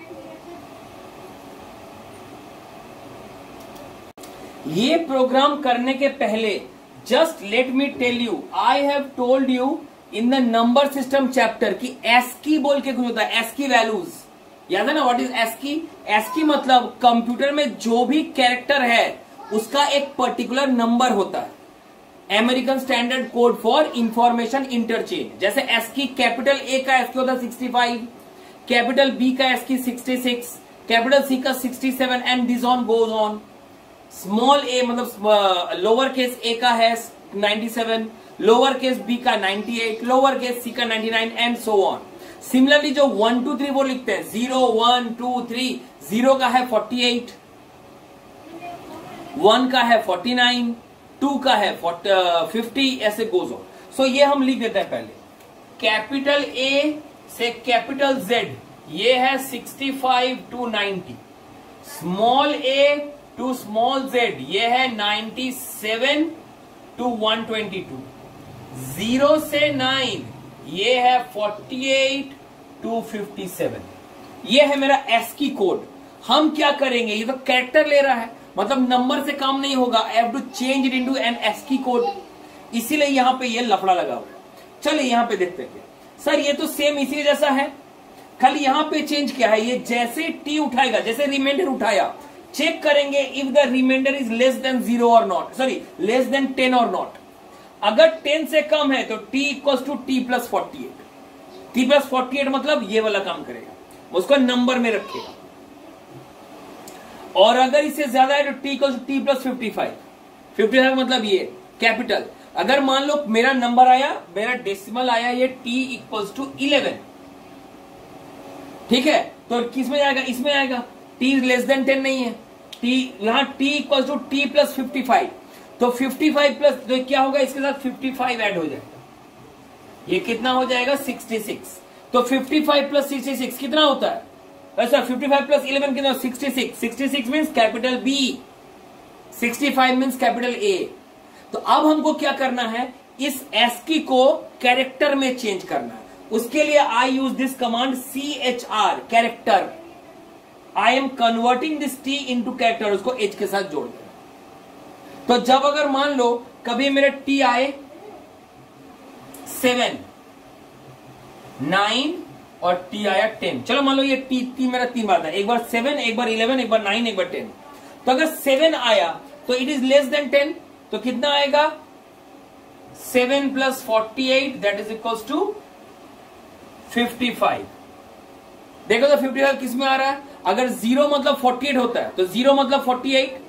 ये प्रोग्राम करने के पहले just let me tell you, I have told you in the number system chapter की एस्की बोल के कुछ होता है, एस्की वैल्यूज। याद है ना व्हाट इज एस्की? एस्की मतलब कंप्यूटर में जो भी कैरेक्टर है उसका एक पर्टिकुलर नंबर होता है, American Standard Code for Information Interchange. जैसे एस्की कैपिटल ए का एस्की होता है सिक्सटी फाइव, कैपिटल बी का ASCII sixty six, capital C का sixty seven and this on goes on. Small A मतलब लोअर केस ए का है ninety seven, lower case B का ninety eight, lower case C का ninety nine and so on. Similarly जो one two three वो लिखते हैं, zero one two three, zero का है फोर्टी एट, वन का है फोर्टी नाइन, टू का है फिफ्टी, ऐसे गोज ऑन। सो ये हम लिख देते हैं पहले, कैपिटल ए से कैपिटल जेड ये है sixty five to ninety, small A to small Z ये है ninety seven to one twenty two, zero से नाइन ये है forty eight to fifty seven. ये है मेरा एस्की कोड। हम क्या करेंगे, ये तो कैरेक्टर ले रहा है, मतलब नंबर से काम नहीं होगा, I have to change it into an ASCII code, इसीलिए यहां पे ये लफड़ा लगा हुआ है। चलिए यहां पे देखते हैं, सर ये तो सेम इसी जैसा है, खाली यहां पे चेंज क्या है, ये जैसे टी उठाएगा, जैसे रिमाइंडर उठाया, चेक करेंगे if the remainder is less than zero और not, sorry less than ten और नॉट। अगर टेन से कम है तो T equals to T plus forty eight, T plus forty eight मतलब ये वाला काम करेगा, उसको नंबर में रखेगा। और अगर इससे ज्यादा है तो T equals to T plus fifty five, fifty five मतलब ये कैपिटल। अगर मान लो मेरा नंबर आया, मेरा डेसिमल आया ये टी इक्वल्स टू इलेवन, ठीक है, तो किस में जाएगा, इसमें आएगा, टी लेस देन टेन नहीं है, टी यहां T equals to T plus fifty five, तो फिफ्टी फाइव प्लस तो क्या होगा, इसके साथ फिफ्टी फाइव ऐड हो जाएगा, ये कितना हो जाएगा सिक्सटी सिक्स। तो fifty five plus sixty six कितना होता है, ऐसा फिफ्टी फाइव प्लस इलेवन कितना, sixty six, sixty six means capital B, sixty five means capital A. तो अब हमको क्या करना है, इस एस्की को कैरेक्टर में चेंज करना है। उसके लिए I use this command C H R, character. I am converting this T into character, उसको एच के साथ जोड़ देना। तो जब अगर मान लो कभी मेरे टी आए सेवन, नाइन और टी आया टेन, चलो मान लो ये टी टी मेरा तीन बार था, एक बार सेवन, एक बार इलेवन, एक बार नाइन, एक बार टेन। तो अगर सेवन आया तो it is less than ten, तो कितना आएगा, seven plus forty eight that is equals to fifty five. देखो तो फिफ्टी फाइव किस में आ रहा है, अगर जीरो मतलब फोर्टी एट होता है तो जीरो मतलब फोर्टी एट,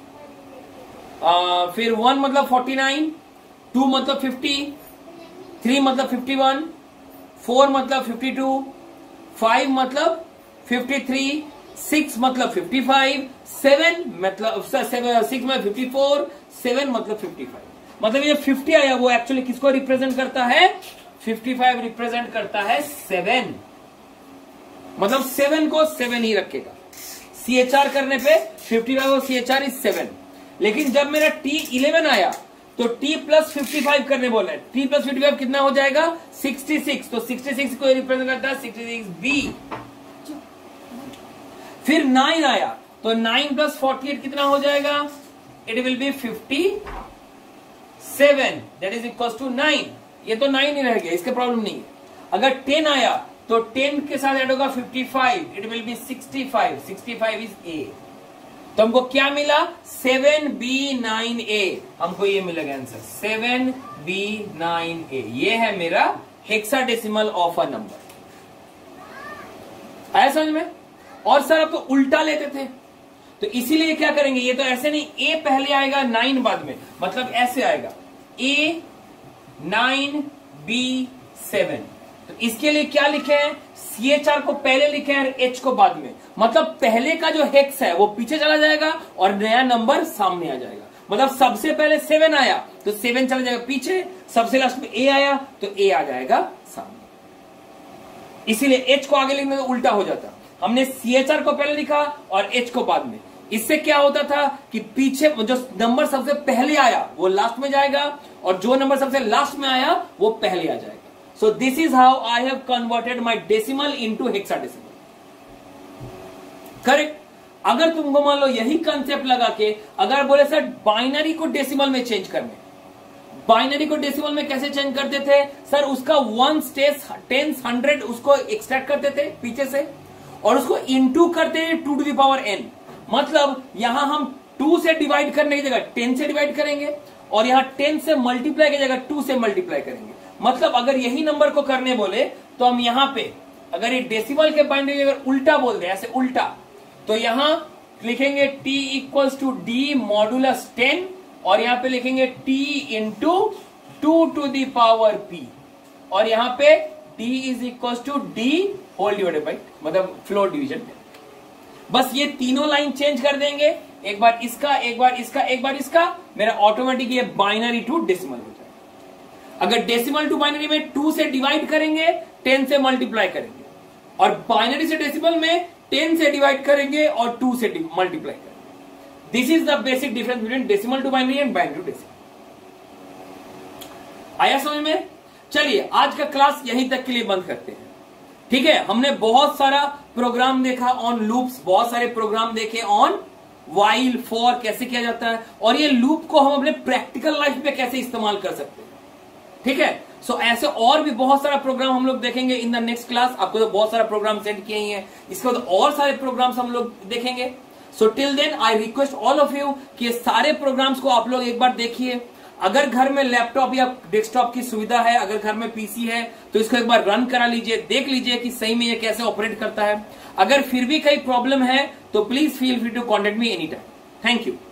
आ, फिर वन मतलब फोर्टी नाइन, टू मतलब फिफ्टी, थ्री मतलब फिफ्टी वन, फोर मतलब फिफ्टी टू, फाइव मतलब फिफ्टी थ्री, सिक्स मतलब फिफ्टी फाइव, सेवन मतलब सिक्स मतलब फिफ्टी फोर, सेवन मतलब फिफ्टी फाइव। मतलब ये फिफ्टी आया वो एक्चुअली किसको रिप्रेजेंट करता है, फिफ्टी फाइव रिप्रेजेंट करता है सेवन, मतलब सेवन को सेवन ही रखेगा। सी एच आर करने पे फिफ्टी फाइव और C H R is seven. लेकिन जब मेरा टी इलेवन आया तो टी प्लस फिफ्टी फाइव करने बोला है, टी प्लस फिफ्टी फाइव कितना हो जाएगा, सिक्सटी सिक्स। तो सिक्सटी सिक्स को रिप्रेजेंट करता है सिक्सटी सिक्स बी। फिर नाइन आया तो नाइन प्लस फोर्टी एट कितना हो जाएगा, it will be fifty seven, that is equal to nine. ये तो नाइन ही रह गया, इसका प्रॉब्लम नहीं है। अगर टेन आया तो टेन के साथ ऐड होगा fifty five, it will be sixty five, sixty five is A. तो हमको क्या मिला? सेवन बी नाइन ए, हमको ये मिलेगा answer seven B nine A. ये है मेरा हेक्साडेसिमल ऑफ अ नंबर। आया समझ में? और सर अब तो उल्टा लेते थे, तो इसीलिए क्या करेंगे, ये तो ऐसे नहीं, ए पहले आएगा नाइन बाद में, मतलब ऐसे आएगा ए नाइन बी सेवन। तो इसके लिए क्या लिखे हैं? सी एच आर को पहले लिखे हैं और एच को बाद में, मतलब पहले का जो हेक्स है वो पीछे चला जाएगा और नया नंबर सामने आ जाएगा। मतलब सबसे पहले सेवन आया तो सेवन चला जाएगा पीछे, सबसे लास्ट में ए आया तो ए आ जाएगा सामने। इसीलिए एच को आगे लिखने तो उल्टा हो जाता, हमने सी एच आर को पहले लिखा और एच को बाद में। इससे क्या होता था कि पीछे जो नंबर सबसे पहले आया वो लास्ट में जाएगा और जो नंबर सबसे लास्ट में आया वो पहले आ जाएगा। So this is how I have converted my decimal into hexadecimal. Correct? अगर तुमको मान लो यही कंसेप्ट लगा के अगर बोले सर बाइनरी को डेसिमल में चेंज करने, बाइनरी को डेसिमल में कैसे चेंज करते थे सर? उसका वन टेंस टेंस हंड्रेड उसको एक्सट्रैक्ट करते थे पीछे से और उसको इनटू करते थे two to the power N. मतलब यहां हम टू से डिवाइड करने की जगह टेन से डिवाइड करेंगे और यहां टेन से मल्टीप्लाई की जगह टू से मल्टीप्लाई करेंगे। मतलब अगर यही नंबर को करने बोले तो हम यहां पे अगर ये डेसिमल के बाइनरी अगर उल्टा बोल दे, ऐसे उल्टा, तो यहां लिखेंगे t equals to D modulus ten और यहां पे लिखेंगे t into two to the power p और यहां पे t is equals to D whole divided by, मतलब फ्लोर डिवीजन। बस ये तीनों लाइन चेंज कर देंगे, एक बार इसका एक बार इसका एक बार इसका, मेरा ऑटोमेटिक ये बाइनरी टू डेसिमल हो जाएगा। अगर डेसिमल टू बाइनरी में टू से डिवाइड करेंगे, टेन से मल्टीप्लाई करेंगे और बाइनरी से डेसिमल में टेन से डिवाइड करेंगे और टू से मल्टीप्लाई करेंगे। This is the basic difference between decimal to binary and binary to decimal. आया समझ में? चलिए आज का क्लास यहीं तक के लिए बंद करते हैं। ठीक है, हमने बहुत सारा प्रोग्राम देखा ऑन लूप्स, बहुत सारे प्रोग्राम देखे ऑन वाइल, फॉर कैसे किया जाता है और ये लूप को हम अपने प्रैक्टिकल लाइफ में कैसे इस्तेमाल कर सकते हैं। ठीक है, सो so, ऐसे और भी बहुत सारा प्रोग्राम हम लोग देखेंगे इन द नेक्स्ट क्लास। आपको तो बहुत सारा प्रोग्राम सेंड किए ही हैं, इसके बाद और सारे प्रोग्राम्स हम लोग देखेंगे। So till then I request all of you कि ये सारे प्रोग्राम्स को आप लोग एक बार देखिए। अगर घर में लैपटॉप या डेस्कटॉप की सुविधा है, अगर घर में पीसी है तो इसको एक बार रन करा लीजिए, देख लीजिए कि सही में ये कैसे ऑपरेट करता है। अगर फिर भी कोई प्रॉब्लम है तो please feel free to contact me any time. Thank you.